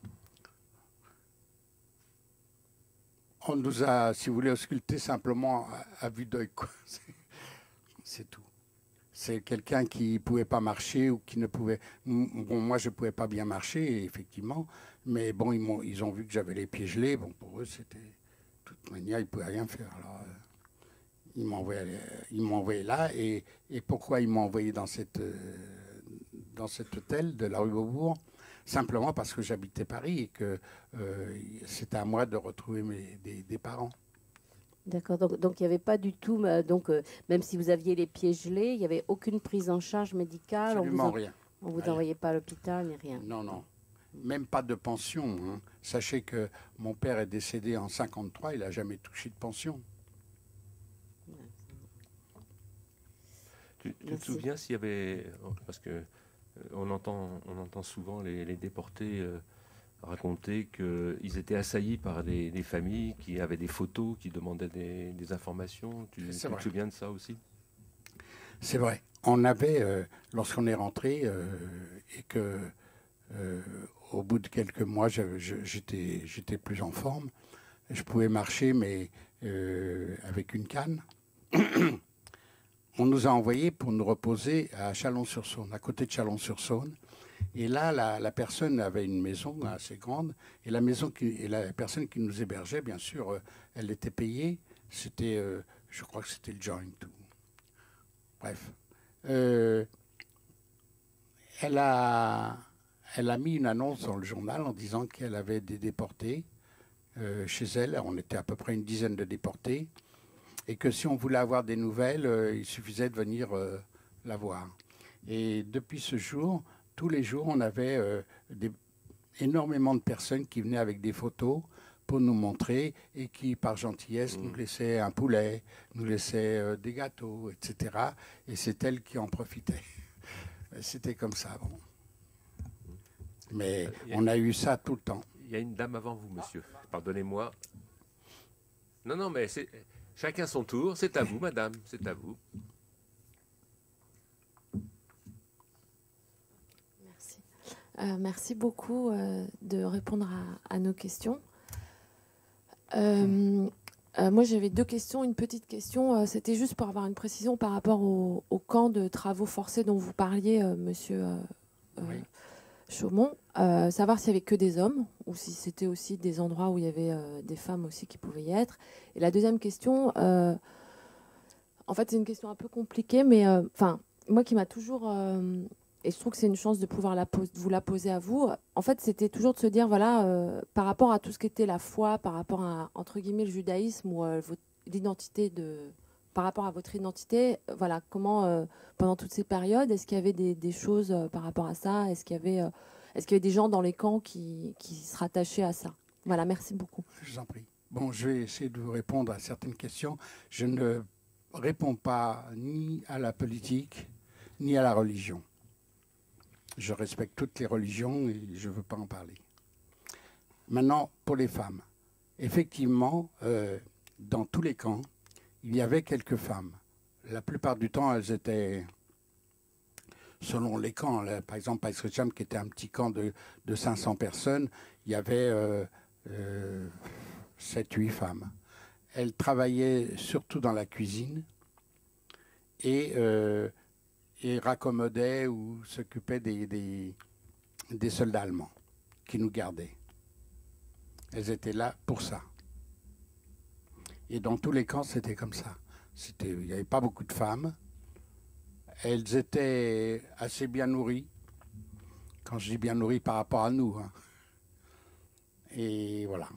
on nous a, si vous voulez, ausculté simplement à, à vue d'œil. C'est tout. C'est quelqu'un qui ne pouvait pas marcher ou qui ne pouvait... Bon, moi, je ne pouvais pas bien marcher, effectivement. Mais bon, ils, m'ont, ils ont vu que j'avais les pieds gelés. Bon, pour eux, c'était... De toute manière, ils ne pouvaient rien faire. Alors, euh, ils m'ont envoyé, ils m'ont envoyé là. Et, et pourquoi ils m'ont envoyé dans, cette, euh, dans cet hôtel de la rue Beaubourg? Simplement parce que j'habitais Paris et que euh, c'était à moi de retrouver mes, des, des parents. D'accord, donc, donc il n'y avait pas du tout, donc, euh, même si vous aviez les pieds gelés, il n'y avait aucune prise en charge médicale? Absolument on vous en, rien. On ne vous rien. envoyait pas à l'hôpital, ni rien? Non, non. Même pas de pension. Hein. Sachez que mon père est décédé en cinquante-trois, il n'a jamais touché de pension. Tu, tu te souviens s'il y avait... Parce que euh, on, entend, on entend souvent les, les déportés euh, raconter qu'ils étaient assaillis par des, des familles qui avaient des photos, qui demandaient des, des informations. Tu, tu te souviens de ça aussi? C'est vrai. On avait, euh, lorsqu'on est rentré euh, et que... Euh, au bout de quelques mois, j'étais, j'étais plus en forme. Je pouvais marcher, mais euh, avec une canne. On nous a envoyés pour nous reposer à Chalon-sur-Saône, à côté de Chalon-sur-Saône. Et là, la, la personne avait une maison assez grande. Et la, maison qui, et la personne qui nous hébergeait, bien sûr, euh, elle était payée. C'était, euh, je crois que c'était le Joint. Ou... Bref. Euh, elle a... Elle a mis une annonce dans le journal en disant qu'elle avait des déportés euh, chez elle. On était à peu près une dizaine de déportés. Et que si on voulait avoir des nouvelles, euh, il suffisait de venir euh, la voir. Et depuis ce jour, tous les jours, on avait euh, des, énormément de personnes qui venaient avec des photos pour nous montrer et qui, par gentillesse, mmh. nous laissaient un poulet, nous laissaient euh, des gâteaux, et cetera. Et c'est elle qui en profitait. C'était comme ça, bon. Mais a, on a eu ça tout le temps. Il y a une dame avant vous, monsieur. Pardonnez-moi. Non, non, mais c'est chacun son tour. C'est à vous, madame. C'est à vous. Merci. Euh, merci beaucoup euh, de répondre à, à nos questions. Euh, euh, moi, j'avais deux questions. Une petite question, euh, c'était juste pour avoir une précision par rapport au, au camp de travaux forcés dont vous parliez, euh, monsieur... Euh, oui. Chaumont, euh, savoir s'il n'y avait que des hommes ou si c'était aussi des endroits où il y avait euh, des femmes aussi qui pouvaient y être. Et la deuxième question, euh, en fait c'est une question un peu compliquée, mais enfin euh, moi qui m'a toujours, euh, et je trouve que c'est une chance de pouvoir la pose, vous la poser à vous, en fait c'était toujours de se dire, voilà, euh, par rapport à tout ce qui était la foi, par rapport à, entre guillemets, le judaïsme ou euh, l'identité de... Par rapport à votre identité, voilà, comment, euh, pendant toutes ces périodes, est-ce qu'il y avait des, des choses euh, par rapport à ça? Est-ce qu'il y avait, euh, est-ce qu'il y avait des gens dans les camps qui, qui se rattachaient à ça? Voilà, merci beaucoup. Je vous en prie. Bon, je vais essayer de vous répondre à certaines questions. Je ne réponds pas ni à la politique, ni à la religion. Je respecte toutes les religions et je ne veux pas en parler. Maintenant, pour les femmes. Effectivement, euh, dans tous les camps, il y avait quelques femmes. La plupart du temps, elles étaient, selon les camps, là, par exemple, Païs-Richam, qui était un petit camp de, de cinq cents personnes, il y avait euh, euh, sept huit femmes. Elles travaillaient surtout dans la cuisine et, euh, et raccommodaient ou s'occupaient des, des, des soldats allemands qui nous gardaient. Elles étaient là pour ça. Et dans tous les camps, c'était comme ça. C'était, il n'y avait pas beaucoup de femmes. Elles étaient assez bien nourries. Quand je dis bien nourries par rapport à nous. Hein. Et voilà.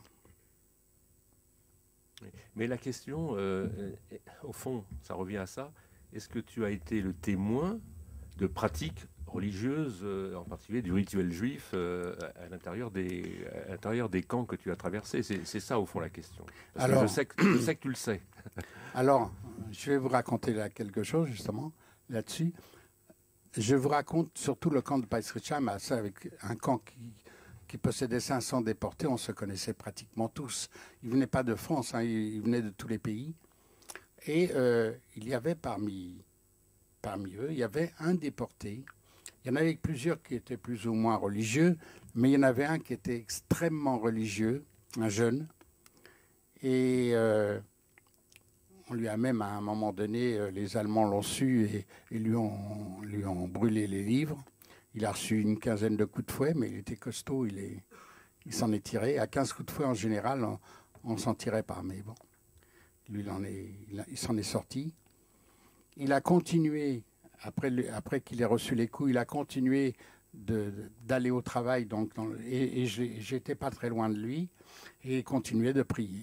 Mais la question, euh, au fond, ça revient à ça. Est-ce que tu as été le témoin de pratiques religieuses, euh, en particulier du rituel juif, euh, à l'intérieur des, à l'intérieur des camps que tu as traversés? C'est, c'est ça, au fond, la question. Parce alors, que je sais que, je sais que tu le sais. Alors, je vais vous raconter là quelque chose, justement, là-dessus. Je vous raconte surtout le camp de Païs-Richam, avec un camp qui, qui possédait cinq cents déportés. On se connaissait pratiquement tous. Ils ne venaient pas de France, hein, ils, ils venaient de tous les pays. Et euh, il y avait parmi, parmi eux, il y avait un déporté. Il y en avait plusieurs qui étaient plus ou moins religieux, mais il y en avait un qui était extrêmement religieux, un jeune. Et euh, on lui a même, à un moment donné, euh, les Allemands l'ont su et, et lui, ont, lui ont brûlé les livres. Il a reçu une quinzaine de coups de fouet, mais il était costaud, il, est, il s'en est tiré. À quinze coups de fouet, en général, on ne s'en tirait pas, mais bon. Lui, il, en est, il, a, il s'en est sorti. Il a continué, après, le, après qu'il ait reçu les coups, il a continué de, d'aller au travail. Donc, dans, et et j'étais pas très loin de lui. Et il continuait de prier.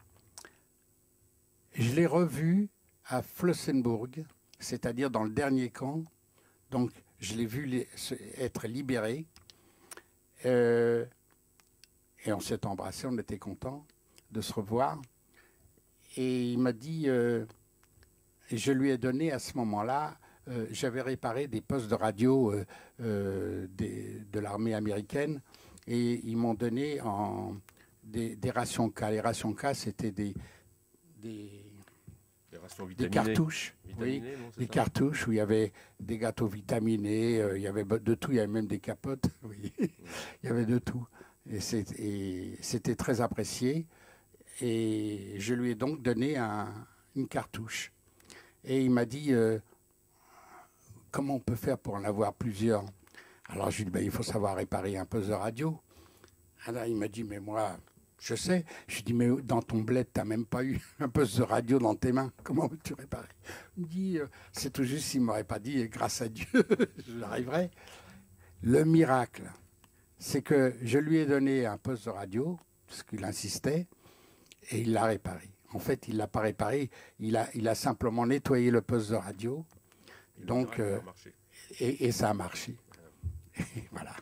Je l'ai revu à Flossenburg, c'est-à-dire dans le dernier camp. Donc, je l'ai vu les, être libéré. Euh, et on s'est embrassés, on était contents de se revoir. Et il m'a dit, euh, et je lui ai donné à ce moment-là, euh, j'avais réparé des postes de radio euh, euh, des, de l'armée américaine, et ils m'ont donné en, des, des rations K. Les rations K, c'était des, des, des, rations des cartouches, oui, non, des ça cartouches où il y avait des gâteaux vitaminés, euh, il y avait de tout, il y avait même des capotes, oui. Il y avait de tout. Et, c'est, et c'était très apprécié. Et je lui ai donc donné un, une cartouche. Et il m'a dit, euh, comment on peut faire pour en avoir plusieurs? Alors je lui ai dit, ben, il faut savoir réparer un poste de radio. Alors il m'a dit, mais moi, je sais. Je lui ai dit, mais dans ton bled, tu n'as même pas eu un poste de radio dans tes mains. Comment veux-tu réparer? Il me dit, euh, c'est tout juste s'il ne m'aurait pas dit, et grâce à Dieu, j'arriverai. Le miracle, c'est que je lui ai donné un poste de radio, parce qu'il insistait, et il l'a réparé. En fait, il ne l'a pas réparé, il a, il a simplement nettoyé le poste de radio. Et donc, euh, et, et ça a marché. Et voilà.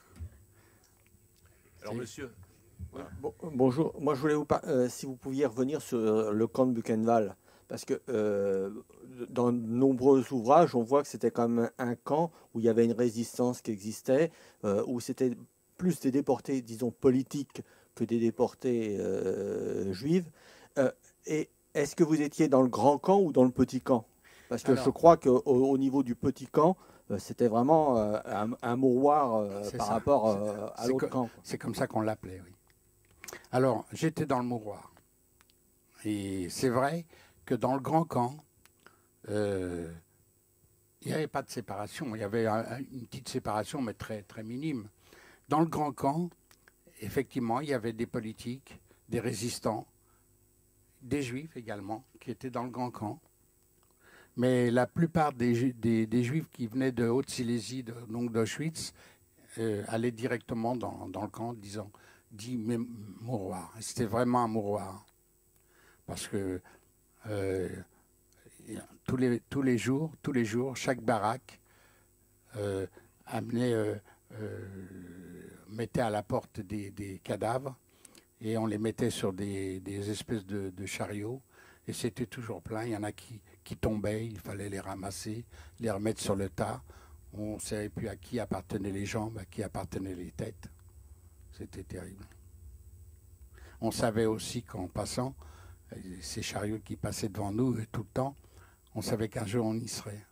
Alors, monsieur. Voilà. Bon, bonjour. Moi, je voulais vous parler, euh, si vous pouviez revenir sur le camp de Buchenwald, parce que euh, dans de nombreux ouvrages, on voit que c'était quand même un camp où il y avait une résistance qui existait, euh, où c'était plus des déportés, disons, politiques que des déportés euh, juifs. Euh, et est-ce que vous étiez dans le grand camp ou dans le petit camp? Parce que Alors, je crois qu'au au niveau du petit camp, euh, c'était vraiment euh, un, un mouroir euh, par ça. rapport euh, à l'autre camp. C'est comme ça qu'on l'appelait, oui. Alors, j'étais dans le mouroir. Et c'est vrai que dans le grand camp, euh, il n'y avait pas de séparation. Il y avait un, une petite séparation, mais très, très minime. Dans le grand camp, effectivement, il y avait des politiques, des résistants, des juifs également, qui étaient dans le grand camp. Mais la plupart des, des, des juifs qui venaient de Haute-Silésie, de, donc d'Auschwitz, euh, allaient directement dans, dans le camp, disant, dit mouroir. C'était vraiment un mouroir. Parce que euh, tous, les, tous les jours, tous les jours, chaque baraque euh, amenait, euh, euh, mettait à la porte des, des cadavres et on les mettait sur des, des espèces de, de chariots, et c'était toujours plein. Il y en a qui, qui tombaient, il fallait les ramasser, les remettre sur le tas. On ne savait plus à qui appartenaient les jambes, à qui appartenaient les têtes. C'était terrible. On savait aussi qu'en passant, ces chariots qui passaient devant nous tout le temps, on savait qu'un jour on y serait.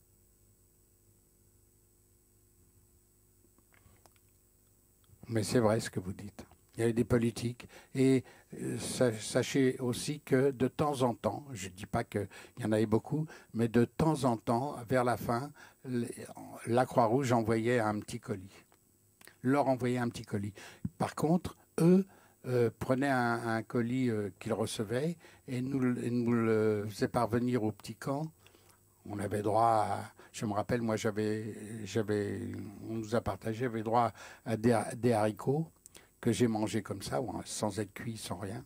Mais c'est vrai ce que vous dites. Il y avait des politiques. Et euh, sachez aussi que de temps en temps, je ne dis pas qu'il y en avait beaucoup, mais de temps en temps, vers la fin, les, la Croix-Rouge envoyait un petit colis. Leur envoyait un petit colis. Par contre, eux euh, prenaient un, un colis euh, qu'ils recevaient et nous, et nous le faisaient parvenir au petit camp. On avait droit à... Je me rappelle, moi, j'avais, j'avais, on nous a partagé, j'avais droit à des, des haricots que j'ai mangés comme ça, sans être cuits, sans rien.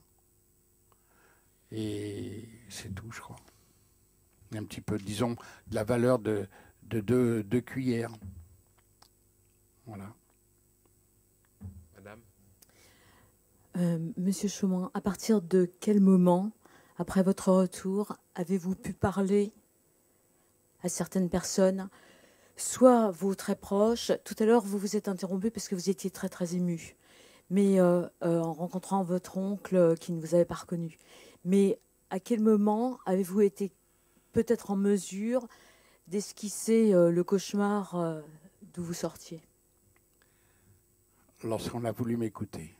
Et c'est tout, je crois. Un petit peu, disons, de la valeur de, de deux, deux cuillères. Voilà. Madame euh, Monsieur Chaumont, à partir de quel moment, après votre retour, avez-vous pu parler à certaines personnes, soit vos très proches? Tout à l'heure, vous vous êtes interrompu parce que vous étiez très, très ému. Mais euh, euh, en rencontrant votre oncle euh, qui ne vous avait pas reconnu. Mais à quel moment avez-vous été peut-être en mesure d'esquisser euh, le cauchemar euh, d'où vous sortiez? Lorsqu'on a voulu m'écouter.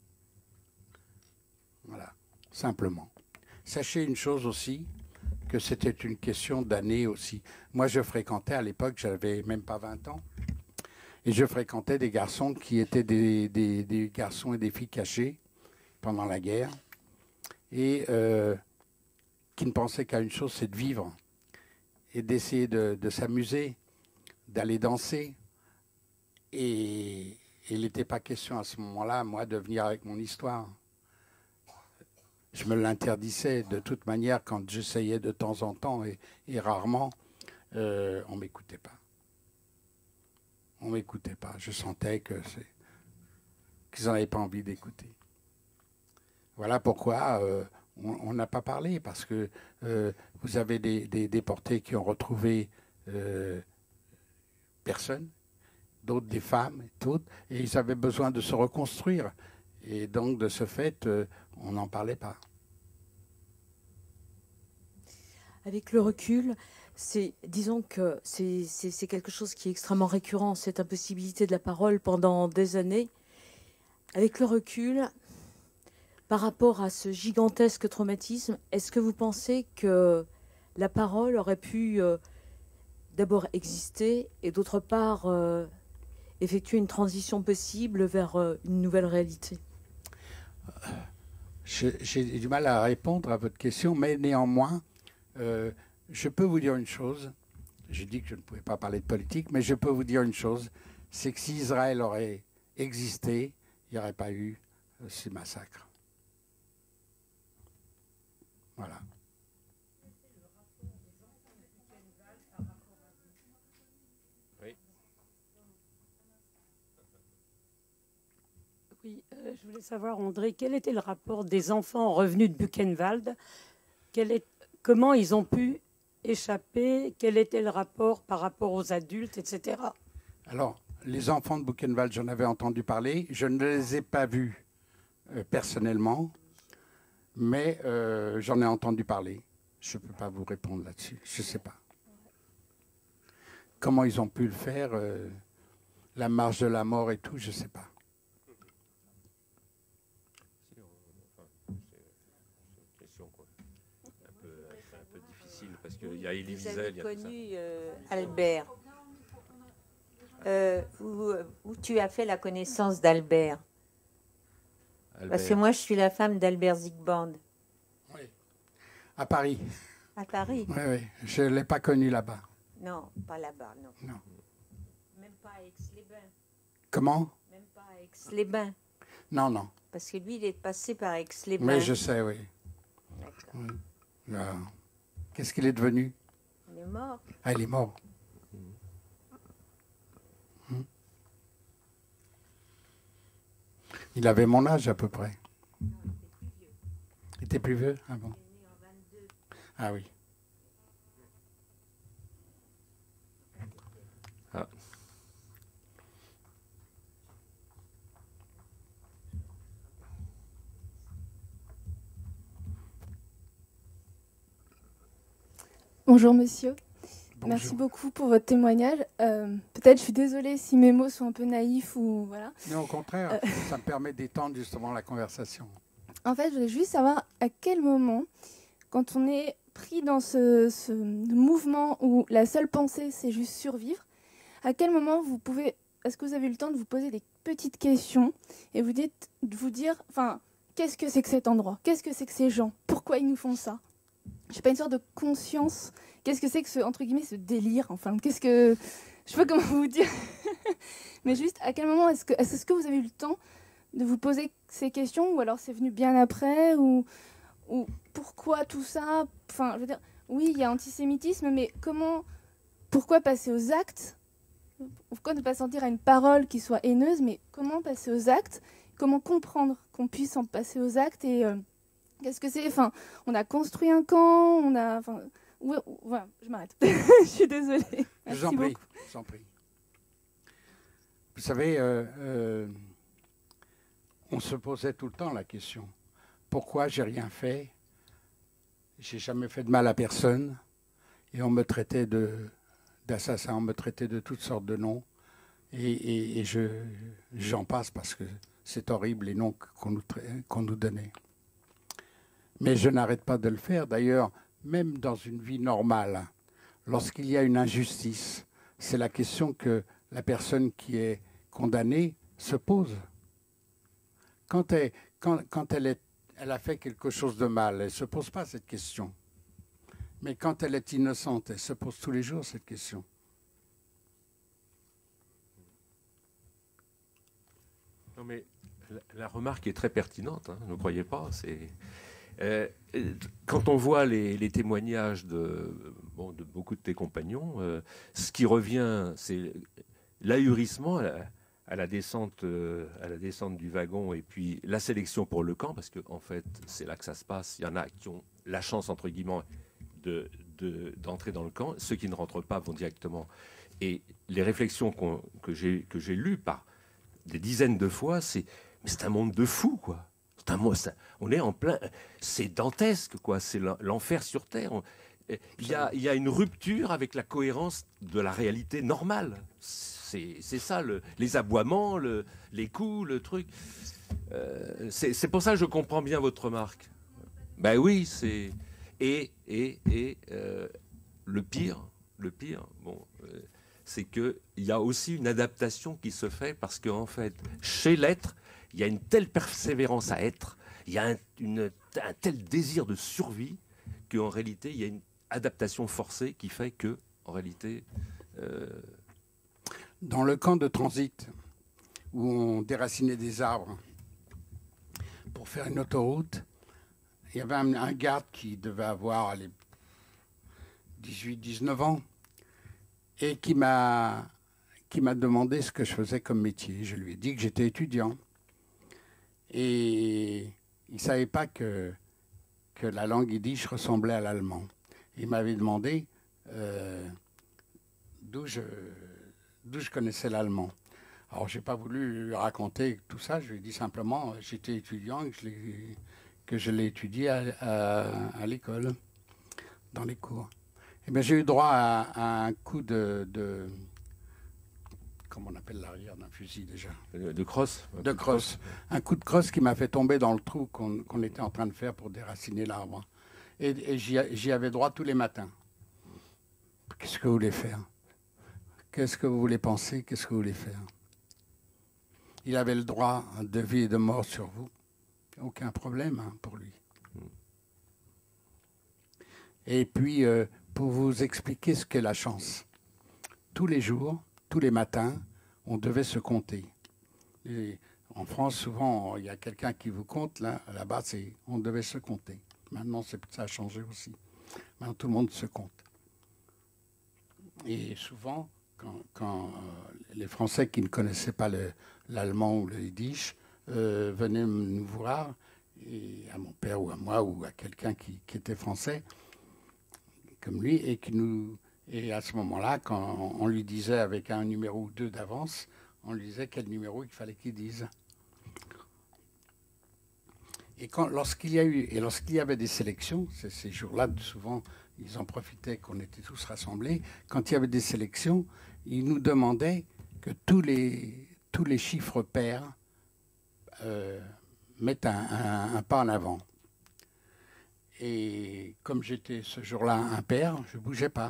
Voilà, simplement. Sachez une chose aussi, que c'était une question d'années aussi. Moi, je fréquentais, à l'époque, j'avais même pas vingt ans, et je fréquentais des garçons qui étaient des, des, des garçons et des filles cachés pendant la guerre, et euh, qui ne pensaient qu'à une chose, c'est de vivre, et d'essayer de, de s'amuser, d'aller danser. Et, et il n'était pas question à ce moment-là, moi, de venir avec mon histoire. Je me l'interdisais de toute manière quand j'essayais de temps en temps et, et rarement, euh, on ne m'écoutait pas. On ne m'écoutait pas. Je sentais que c'est, qu'ils n'en avaient pas envie d'écouter. Voilà pourquoi euh, on n'a pas parlé, parce que euh, vous avez des, des déportés qui ont retrouvé euh, personne, d'autres des femmes, et toutes, et ils avaient besoin de se reconstruire. Et donc, de ce fait, euh, on n'en parlait pas. Avec le recul, c'est, disons que c'est, c'est, c'est quelque chose qui est extrêmement récurrent, cette impossibilité de la parole pendant des années. Avec le recul, par rapport à ce gigantesque traumatisme, est-ce que vous pensez que la parole aurait pu euh, d'abord exister et d'autre part euh, effectuer une transition possible vers euh, une nouvelle réalité? J'ai du mal à répondre à votre question, mais néanmoins, euh, je peux vous dire une chose. J'ai dit que je ne pouvais pas parler de politique, mais je peux vous dire une chose, c'est que si Israël aurait existé, il n'y aurait pas eu euh, ces massacres. Voilà. Oui, euh, je voulais savoir, André, quel était le rapport des enfants revenus de Buchenwald? Quel est, comment ils ont pu échapper? Quel était le rapport par rapport aux adultes, et cetera. Alors, les enfants de Buchenwald, j'en avais entendu parler. Je ne les ai pas vus euh, personnellement, mais euh, j'en ai entendu parler. Je ne peux pas vous répondre là-dessus. Je ne sais pas. Comment ils ont pu le faire, euh, la marche de la mort et tout, je ne sais pas. Parce qu'il y a Élie Vous avez Wiesel, il y a tout ça. connu euh, Albert. Euh, où, où tu as fait la connaissance d'Albert? Parce que moi, je suis la femme d'Albert Zigband. Oui. À Paris. À Paris? Oui, oui. Je ne l'ai pas connu là-bas. Non, pas là-bas, non. Non. Même pas à Aix-les-Bains. Comment? Même pas à Aix-les-Bains. Non, non. Parce que lui, il est passé par Aix-les-Bains. Mais je sais, oui. D'accord. Oui. Là. Qu'est-ce qu'il est devenu? Il est mort. Ah, il est mort. Mmh. Il avait mon âge à peu près. Il était plus vieux? Ah bon. Ah oui. Ah. Bonjour monsieur. Bonjour. Merci beaucoup pour votre témoignage. Euh, Peut-être je suis désolée si mes mots sont un peu naïfs ou voilà. Non, au contraire, Euh, ça me permet d'étendre justement la conversation. En fait, je voulais juste savoir à quel moment, quand on est pris dans ce, ce mouvement où la seule pensée c'est juste survivre, à quel moment vous pouvez, est-ce que vous avez eu le temps de vous poser des petites questions et vous dites, de vous dire, enfin, qu'est-ce que c'est que cet endroit? Qu'est-ce que c'est que ces gens? Pourquoi ils nous font ça? Je sais pas, une sorte de conscience. Qu'est-ce que c'est que ce, entre guillemets, ce délire? Enfin, qu'est-ce que, je sais pas comment vous dire. Mais juste, à quel moment est-ce que, est-ce que vous avez eu le temps de vous poser ces questions, ou alors c'est venu bien après, ou, ou pourquoi tout ça? Enfin, je veux dire, oui, il y a antisémitisme, mais comment, pourquoi passer aux actes? Pourquoi ne pas sentir à une parole qui soit haineuse, mais comment passer aux actes? Comment comprendre qu'on puisse en passer aux actes? Et euh, qu'est-ce que c'est? Enfin, on a construit un camp, on a, enfin, ouais, voilà, je m'arrête. Je suis désolée. Merci J'en prie, beaucoup. j'en prie. Vous savez, euh, euh, on se posait tout le temps la question. Pourquoi j'ai rien fait? J'ai jamais fait de mal à personne. Et on me traitait de, d'assassin, on me traitait de toutes sortes de noms. Et, et, et je, j'en passe parce que c'est horrible les noms qu'on nous, qu'on nous donnait. Mais je n'arrête pas de le faire. D'ailleurs, même dans une vie normale, lorsqu'il y a une injustice, c'est la question que la personne qui est condamnée se pose. Quand elle, quand, quand elle, est, elle a fait quelque chose de mal, elle ne se pose pas cette question. Mais quand elle est innocente, elle se pose tous les jours cette question. Non, mais la, la remarque est très pertinente, hein, ne croyez pas. C'est, euh, quand on voit les, les témoignages de, bon, de beaucoup de tes compagnons, euh, ce qui revient, c'est l'ahurissement à la, à la descente, euh, à la descente du wagon, et puis la sélection pour le camp, parce que en fait, c'est là que ça se passe. Il y en a qui ont la chance, entre guillemets, de, de, d'entrer dans le camp. Ceux qui ne rentrent pas vont directement. Et les réflexions qu'on, que j'ai, que j'ai lues par des dizaines de fois, c'est mais c'est un monde de fous, quoi. C'est un monde, ça, on est en plein, c'est dantesque, quoi. C'est l'enfer sur terre. On, il y a, il y a une rupture avec la cohérence de la réalité normale. C'est, c'est ça, le, les aboiements, le, les coups, le truc. Euh, c'est, c'est pour ça que je comprends bien votre remarque. Ben oui, c'est et et et euh, le pire, le pire, bon. Euh, c'est qu'il y a aussi une adaptation qui se fait parce qu'en fait, chez l'être, il y a une telle persévérance à être, il y a un, une, un tel désir de survie qu'en réalité, il y a une adaptation forcée qui fait que, en réalité... Euh... Dans le camp de transit, où on déracinait des arbres pour faire une autoroute, il y avait un, un garde qui devait avoir les dix-huit dix-neuf ans, et qui m'a qui m'a demandé ce que je faisais comme métier. Je lui ai dit que j'étais étudiant. Et il ne savait pas que, que la langue yiddish ressemblait à l'allemand. Il m'avait demandé euh, d'où je, d'où je connaissais l'allemand. Alors, je n'ai pas voulu lui raconter tout ça. Je lui ai dit simplement que j'étais étudiant et que je l'ai, que je l'ai étudié à, à, à l'école, dans les cours. Eh bien, j'ai eu droit à, à un coup de, de... Comment on appelle l'arrière d'un fusil déjà? De crosse. De crosse. Un coup de crosse qui m'a fait tomber dans le trou qu'on, qu'on était en train de faire pour déraciner l'arbre. Et, et j'y, j'y avais droit tous les matins. Qu'est-ce que vous voulez faire? Qu'est-ce que vous voulez penser? Qu'est-ce que vous voulez faire? Il avait le droit de vie et de mort sur vous. Aucun problème, hein, pour lui. Et puis... Euh, pour vous expliquer ce qu'est la chance. Tous les jours, tous les matins, on devait se compter. Et en France, souvent, il y a quelqu'un qui vous compte. Là, là-bas, c'est, on devait se compter. Maintenant, c'est, ça a changé aussi. Maintenant, tout le monde se compte. Et souvent, quand, quand euh, les Français qui ne connaissaient pas le, l'allemand ou le yiddish euh, venaient nous voir, et à mon père ou à moi ou à quelqu'un qui, qui était français comme lui, et qui nous et à ce moment-là, quand on, on lui disait avec un numéro ou deux d'avance, on lui disait quel numéro il fallait qu'il dise. Et quand lorsqu'il y a eu et lorsqu'il y avait des sélections, ces jours-là souvent ils en profitaient qu'on était tous rassemblés. Quand il y avait des sélections, ils nous demandaient que tous les tous les chiffres pairs euh, mettent un, un, un pas en avant. Et comme j'étais ce jour-là impair, je ne bougeais pas.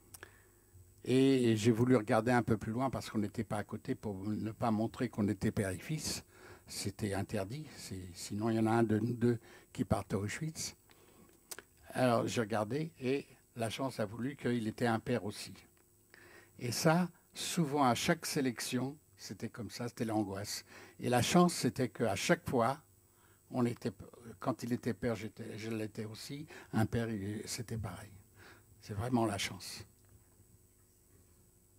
Et j'ai voulu regarder un peu plus loin parce qu'on n'était pas à côté pour ne pas montrer qu'on était père et fils. C'était interdit. Sinon, il y en a un de nous deux qui partait à Auschwitz. Alors, j'ai regardé et la chance a voulu qu'il était impair aussi. Et ça, souvent à chaque sélection, c'était comme ça, c'était l'angoisse. Et la chance, c'était qu'à chaque fois, on était, quand il était père, je l'étais aussi. Impair, c'était pareil. C'est vraiment la chance. Monsieur ?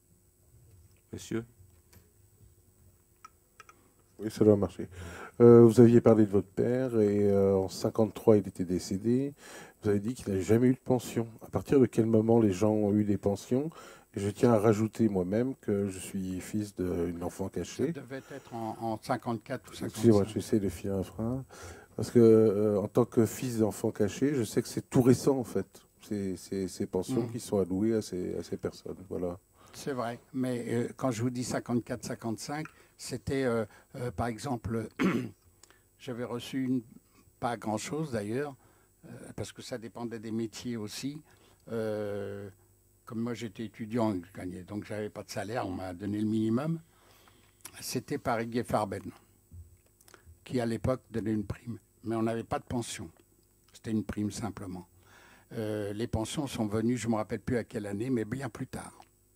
Oui, ça doit marcher. Euh, vous aviez parlé de votre père et euh, en cinquante-trois, il était décédé. Vous avez dit qu'il n'a jamais eu de pension. À partir de quel moment les gens ont eu des pensions ? Et je tiens à rajouter moi-même que je suis fils d'une enfant cachée. Ça devait être en, en cinquante-quatre ou cinquante-cinq. Excusez-moi, j'essaie de filer un frein. Parce que euh, en tant que fils d'enfant caché, je sais que c'est tout récent en fait. C'est ces pensions mmh. qui sont allouées à ces, à ces personnes. Voilà. C'est vrai, mais euh, quand je vous dis cinquante-quatre cinquante-cinq, c'était euh, euh, par exemple, j'avais reçu une, pas grand-chose d'ailleurs, euh, parce que ça dépendait des métiers aussi. Euh, comme moi j'étais étudiant, je gagnais, donc je n'avais pas de salaire, on m'a donné le minimum. C'était par Iguet Farben, qui à l'époque donnait une prime, mais on n'avait pas de pension. C'était une prime simplement. Euh, les pensions sont venues, je ne me rappelle plus à quelle année, mais bien plus tard.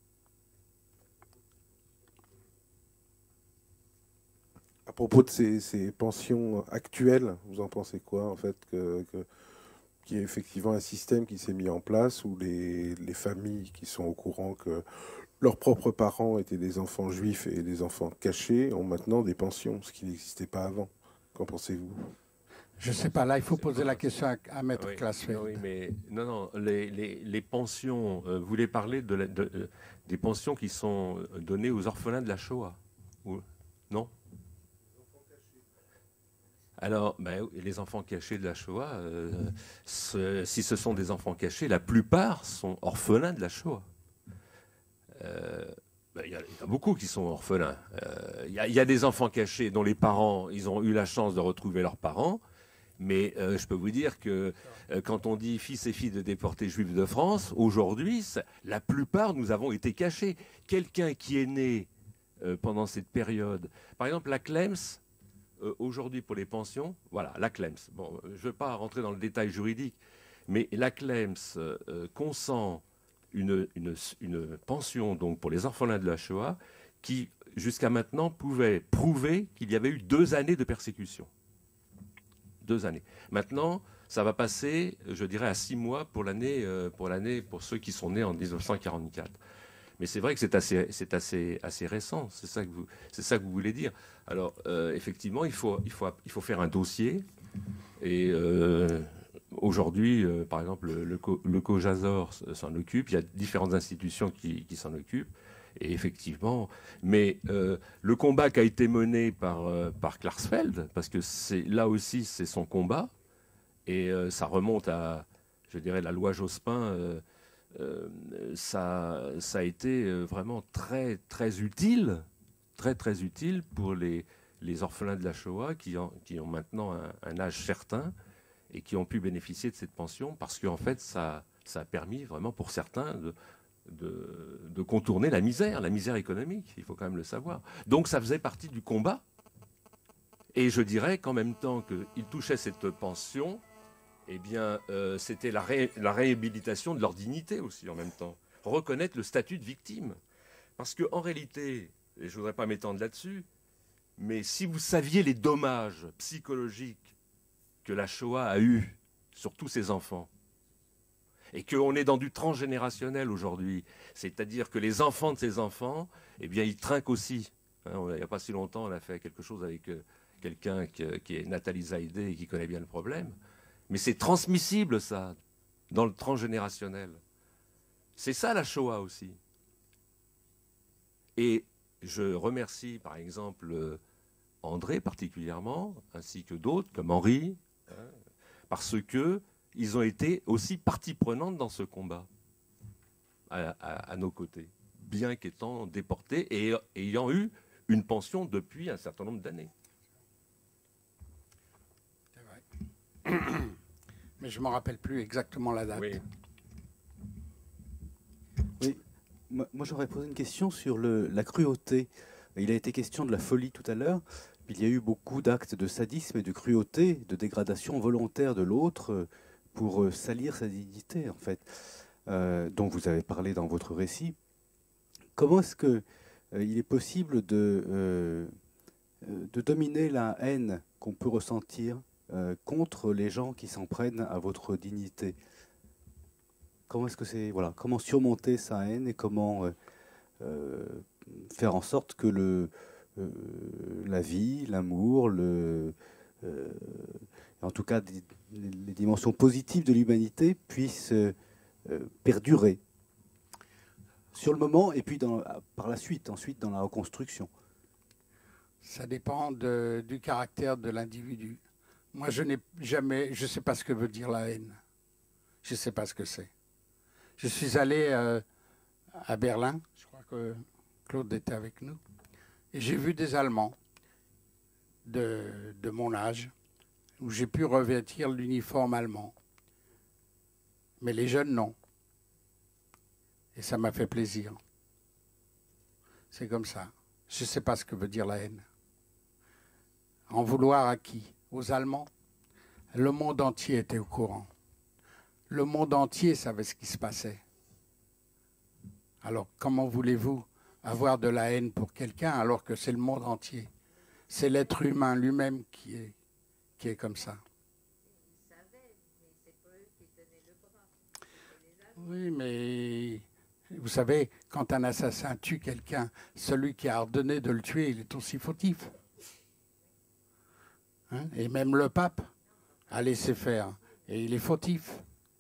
À propos de ces, ces pensions actuelles, vous en pensez quoi en fait que, que, qu'il y ait effectivement un système qui s'est mis en place où les, les familles qui sont au courant que leurs propres parents étaient des enfants juifs et des enfants cachés ont maintenant des pensions, ce qui n'existait pas avant. Qu'en pensez-vous ? Je ne sais pas, là il faut poser la question à, à Maître oui, Klasfeld. Oui, mais non, non, les, les, les pensions, euh, vous voulez parler de la, de, euh, des pensions qui sont données aux orphelins de la Shoah ou, non ? Alors, ben, les enfants cachés de la Shoah, euh, ce, si ce sont des enfants cachés, la plupart sont orphelins de la Shoah. Euh, ben, y a, y a beaucoup qui sont orphelins. Il euh, y, y a des enfants cachés dont les parents, ils ont eu la chance de retrouver leurs parents, mais euh, je peux vous dire que euh, quand on dit fils et filles de déportés juifs de France, aujourd'hui, la plupart, nous avons été cachés. Quelqu'un qui est né euh, pendant cette période, par exemple, la Clems, Euh, aujourd'hui pour les pensions, voilà, la Clems. Bon, je ne veux pas rentrer dans le détail juridique, mais la Clems euh, consent une, une, une pension donc, pour les orphelins de la Shoah qui, jusqu'à maintenant, pouvait prouver qu'il y avait eu deux années de persécution. Deux années. Maintenant, ça va passer, je dirais, à six mois pour l'année, euh, pour l'année pour ceux qui sont nés en dix-neuf cent quarante-quatre. Mais c'est vrai que c'est assez, c'est assez, assez récent, c'est ça que vous, c'est ça que vous voulez dire. Alors, euh, effectivement, il faut, il, faut, il faut faire un dossier. Et euh, aujourd'hui, euh, par exemple, le, le, le COJASOR s'en occupe. Il y a différentes institutions qui, qui s'en occupent. Et effectivement, mais euh, le combat qui a été mené par, euh, par Klarsfeld, parce que c'est, là aussi, c'est son combat, et euh, ça remonte à, je dirais, la loi Jospin. Euh, Euh, ça, ça a été vraiment très, très utile, très, très utile pour les, les orphelins de la Shoah qui, en, qui ont maintenant un, un âge certain et qui ont pu bénéficier de cette pension parce qu'en fait, ça, ça a permis vraiment pour certains de, de, de contourner la misère, la misère économique, il faut quand même le savoir. Donc ça faisait partie du combat. Et je dirais qu'en même temps qu'ils touchaient cette pension, eh bien, euh, c'était la, ré, la réhabilitation de leur dignité aussi en même temps. Reconnaître le statut de victime. Parce qu'en réalité, et je ne voudrais pas m'étendre là-dessus, mais si vous saviez les dommages psychologiques que la Shoah a eus sur tous ces enfants, et qu'on est dans du transgénérationnel aujourd'hui, c'est-à-dire que les enfants de ces enfants, eh bien, ils trinquent aussi. Hein, il n'y a pas si longtemps, on a fait quelque chose avec... Euh, quelqu'un qui, qui est Nathalie Zaïdé et qui connaît bien le problème. Mais c'est transmissible, ça, dans le transgénérationnel. C'est ça la Shoah aussi. Et je remercie, par exemple, André particulièrement, ainsi que d'autres, comme Henri, hein, parce qu'ils ont été aussi partie prenante dans ce combat, à, à, à nos côtés, bien qu'étant déportés et ayant eu une pension depuis un certain nombre d'années. C'est vrai. Mais je ne me rappelle plus exactement la date. Oui. Oui. Moi, j'aurais posé une question sur le, la cruauté. Il a été question de la folie tout à l'heure. Il y a eu beaucoup d'actes de sadisme et de cruauté, de dégradation volontaire de l'autre pour salir sa dignité, en fait, euh, dont vous avez parlé dans votre récit. Comment est-ce que euh, il est possible de, euh, de dominer la haine qu'on peut ressentir euh, contre les gens qui s'en prennent à votre dignité? Comment est-ce que c'est, voilà, comment surmonter sa haine et comment euh, euh, faire en sorte que le Euh, la vie, l'amour, le, euh, en tout cas des, les dimensions positives de l'humanité puissent euh, perdurer sur le moment et puis dans, par la suite, ensuite dans la reconstruction. Ça dépend de, du caractère de l'individu. Moi, je n'ai jamais, je ne sais pas ce que veut dire la haine. Je ne sais pas ce que c'est. Je suis allé euh, à Berlin, je crois que Claude était avec nous. Et j'ai vu des Allemands de, de mon âge, où j'ai pu revêtir l'uniforme allemand. Mais les jeunes, non. Et ça m'a fait plaisir. C'est comme ça. Je ne sais pas ce que veut dire la haine. En vouloir à qui? Aux Allemands? Le monde entier était au courant. Le monde entier savait ce qui se passait. Alors, comment voulez-vous avoir de la haine pour quelqu'un alors que c'est le monde entier? C'est l'être humain lui-même qui est, qui est comme ça. Oui, mais vous savez, quand un assassin tue quelqu'un, celui qui a ordonné de le tuer, il est aussi fautif. Hein? Et même le pape a laissé faire, et il est fautif.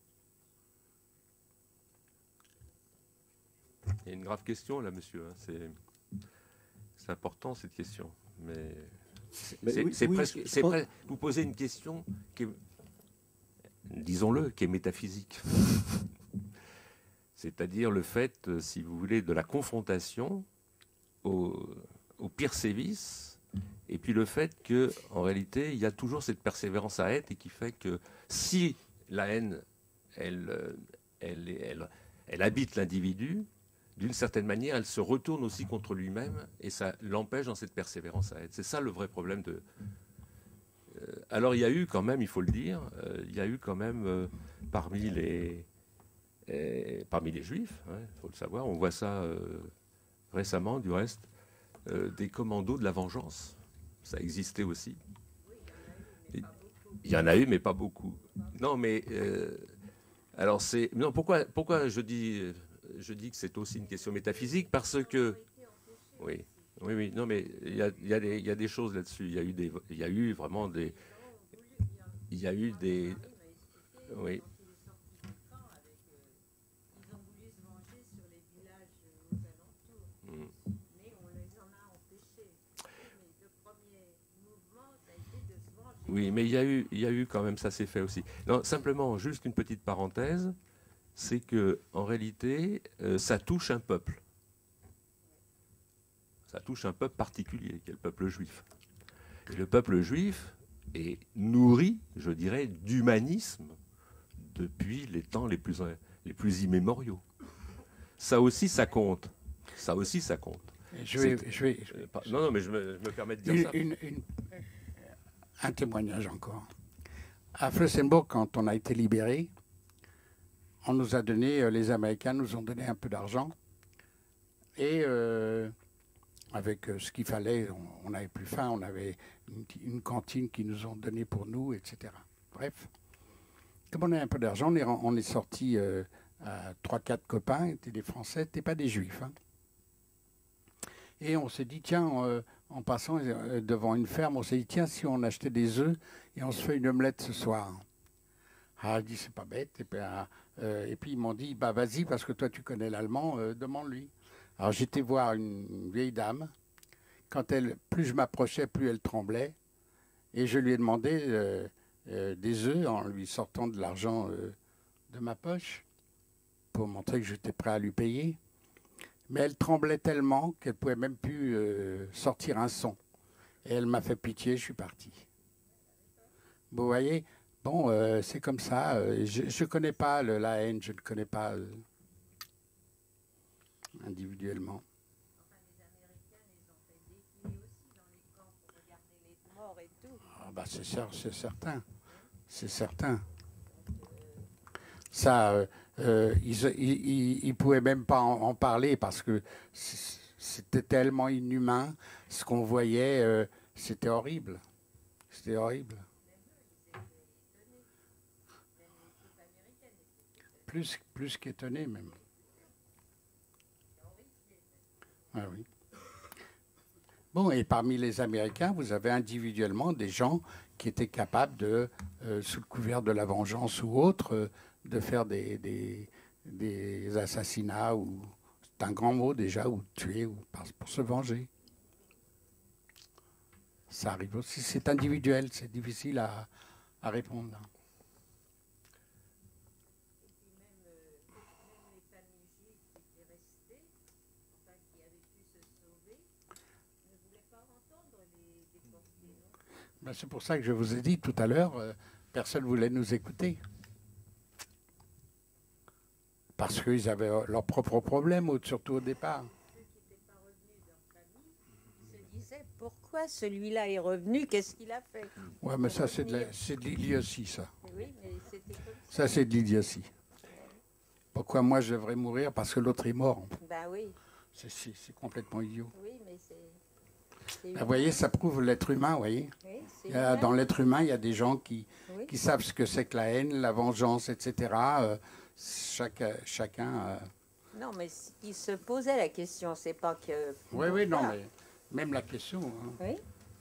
Il y a une grave question là, monsieur. C'est, c'est important cette question. Mais c'est, c'est, oui, c'est oui, presque. C'est pense... presque vous posez une question qui est, disons-le, qui est métaphysique. C'est-à-dire le fait, si vous voulez, de la confrontation au, au pire sévice, et puis le fait qu'en réalité, il y a toujours cette persévérance à être, et qui fait que si la haine, elle, elle, elle, elle, elle habite l'individu, d'une certaine manière, elle se retourne aussi contre lui-même et ça l'empêche dans cette persévérance à être. C'est ça le vrai problème de... Euh, alors il y a eu quand même, il faut le dire, euh, il y a eu quand même euh, parmi les euh, parmi les Juifs, il hein, faut le savoir, on voit ça euh, récemment du reste, euh, des commandos de la vengeance. Ça existait aussi. Il y en a eu, mais pas beaucoup. Non, mais... Euh, alors c'est... Non, pourquoi, pourquoi je dis... Je dis que c'est aussi une question métaphysique parce que, oui, oui, oui, non, mais il y a, il y a des, il y a des choses là-dessus. Il y a eu des, il y a eu vraiment des, il y a eu des, oui. Oui, mais il y a eu, il y a eu quand même, ça s'est fait aussi. Non, simplement, juste une petite parenthèse. C'est que, en réalité, euh, ça touche un peuple. Ça touche un peuple particulier, qui est le peuple juif. Et le peuple juif est nourri, je dirais, d'humanisme depuis les temps les plus, les plus immémoriaux. Ça aussi, ça compte. Ça aussi, ça compte. Je vais, je vais, je vais, non, non, mais je me, je me permets de dire une, ça. Une, une, un témoignage encore. À Flossenburg, quand on a été libéré, on nous a donné, les Américains nous ont donné un peu d'argent. Et euh, avec ce qu'il fallait, on n'avait plus faim, on avait une, une cantine qu'ils nous ont donnée pour nous, et cetera. Bref, comme on a un peu d'argent, on est, on est sortis euh, à trois quatre copains, étaient des Français, n'étaient pas des Juifs. Hein. Et on s'est dit, tiens, euh, en passant euh, devant une ferme, on s'est dit, tiens, si on achetait des œufs et on se fait une omelette ce soir. Ah, elle dit, c'est pas bête. Et puis, euh, et puis ils m'ont dit, bah vas-y, parce que toi tu connais l'allemand, euh, demande-lui. Alors j'étais voir une vieille dame. Quand elle, plus je m'approchais, plus elle tremblait. Et je lui ai demandé euh, euh, des œufs en lui sortant de l'argent euh, de ma poche pour montrer que j'étais prêt à lui payer. Mais elle tremblait tellement qu'elle ne pouvait même plus euh, sortir un son. Et elle m'a fait pitié, je suis parti. Vous voyez, bon, euh, c'est comme ça. Euh, je ne connais pas le, la haine, je ne connais pas euh, individuellement. Ah bah c'est c'est certain, c'est certain. Ça, euh, euh, ils ne pouvaient même pas en, en parler parce que c'était tellement inhumain. Ce qu'on voyait, euh, c'était horrible. C'était horrible. Plus, plus qu'étonné même. Ah oui. Bon, et parmi les Américains, vous avez individuellement des gens qui étaient capables de, euh, sous le couvert de la vengeance ou autre, euh, de faire des, des, des assassinats, ou c'est un grand mot déjà, ou tuer, ou pour se venger. Ça arrive aussi, c'est individuel, c'est difficile à, à répondre. Ben, c'est pour ça que je vous ai dit tout à l'heure, euh, personne ne voulait nous écouter. Parce qu'ils avaient leurs propres problèmes, surtout au départ. Ceux qui n'étaient pas revenus de leur famille se disaient, pourquoi celui-là est revenu, qu'est-ce qu'il a fait? Ouais, mais ça, c'est de l'idiotie, ça. Oui, mais c'était comme ça. Ça, c'est de l'idiotie. Pourquoi moi, je devrais mourir parce que l'autre est mort? Ben oui. C'est complètement idiot. Oui, mais c'est... Ben, vous voyez, ça prouve l'être humain, vous voyez. Oui, il y a, dans l'être humain, il y a des gens qui, oui. qui savent ce que c'est que la haine, la vengeance, et cetera. Euh, chaque, chacun... Euh... Non, mais il se posait la question, c'est pas que... Oui, oui, non, mais même la question... Hein. Oui.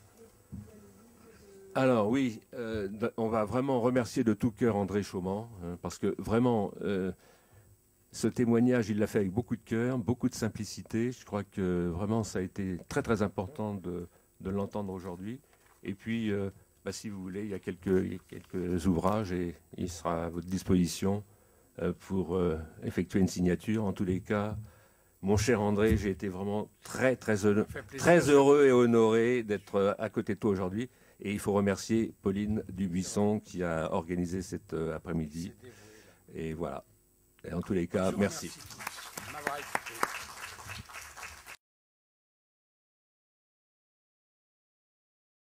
Alors oui, euh, on va vraiment remercier de tout cœur André Chaumont, hein, parce que vraiment... Euh, ce témoignage, il l'a fait avec beaucoup de cœur, beaucoup de simplicité. Je crois que vraiment, ça a été très, très important de, de l'entendre aujourd'hui. Et puis, euh, bah, si vous voulez, il y a quelques, il y a quelques ouvrages et il sera à votre disposition euh, pour euh, effectuer une signature. En tous les cas, mon cher André, j'ai été vraiment très, très, très heureux et honoré d'être à côté de toi aujourd'hui. Et il faut remercier Pauline Dubuisson qui a organisé cet euh, après-midi. Et voilà. Et en tous les cas, merci.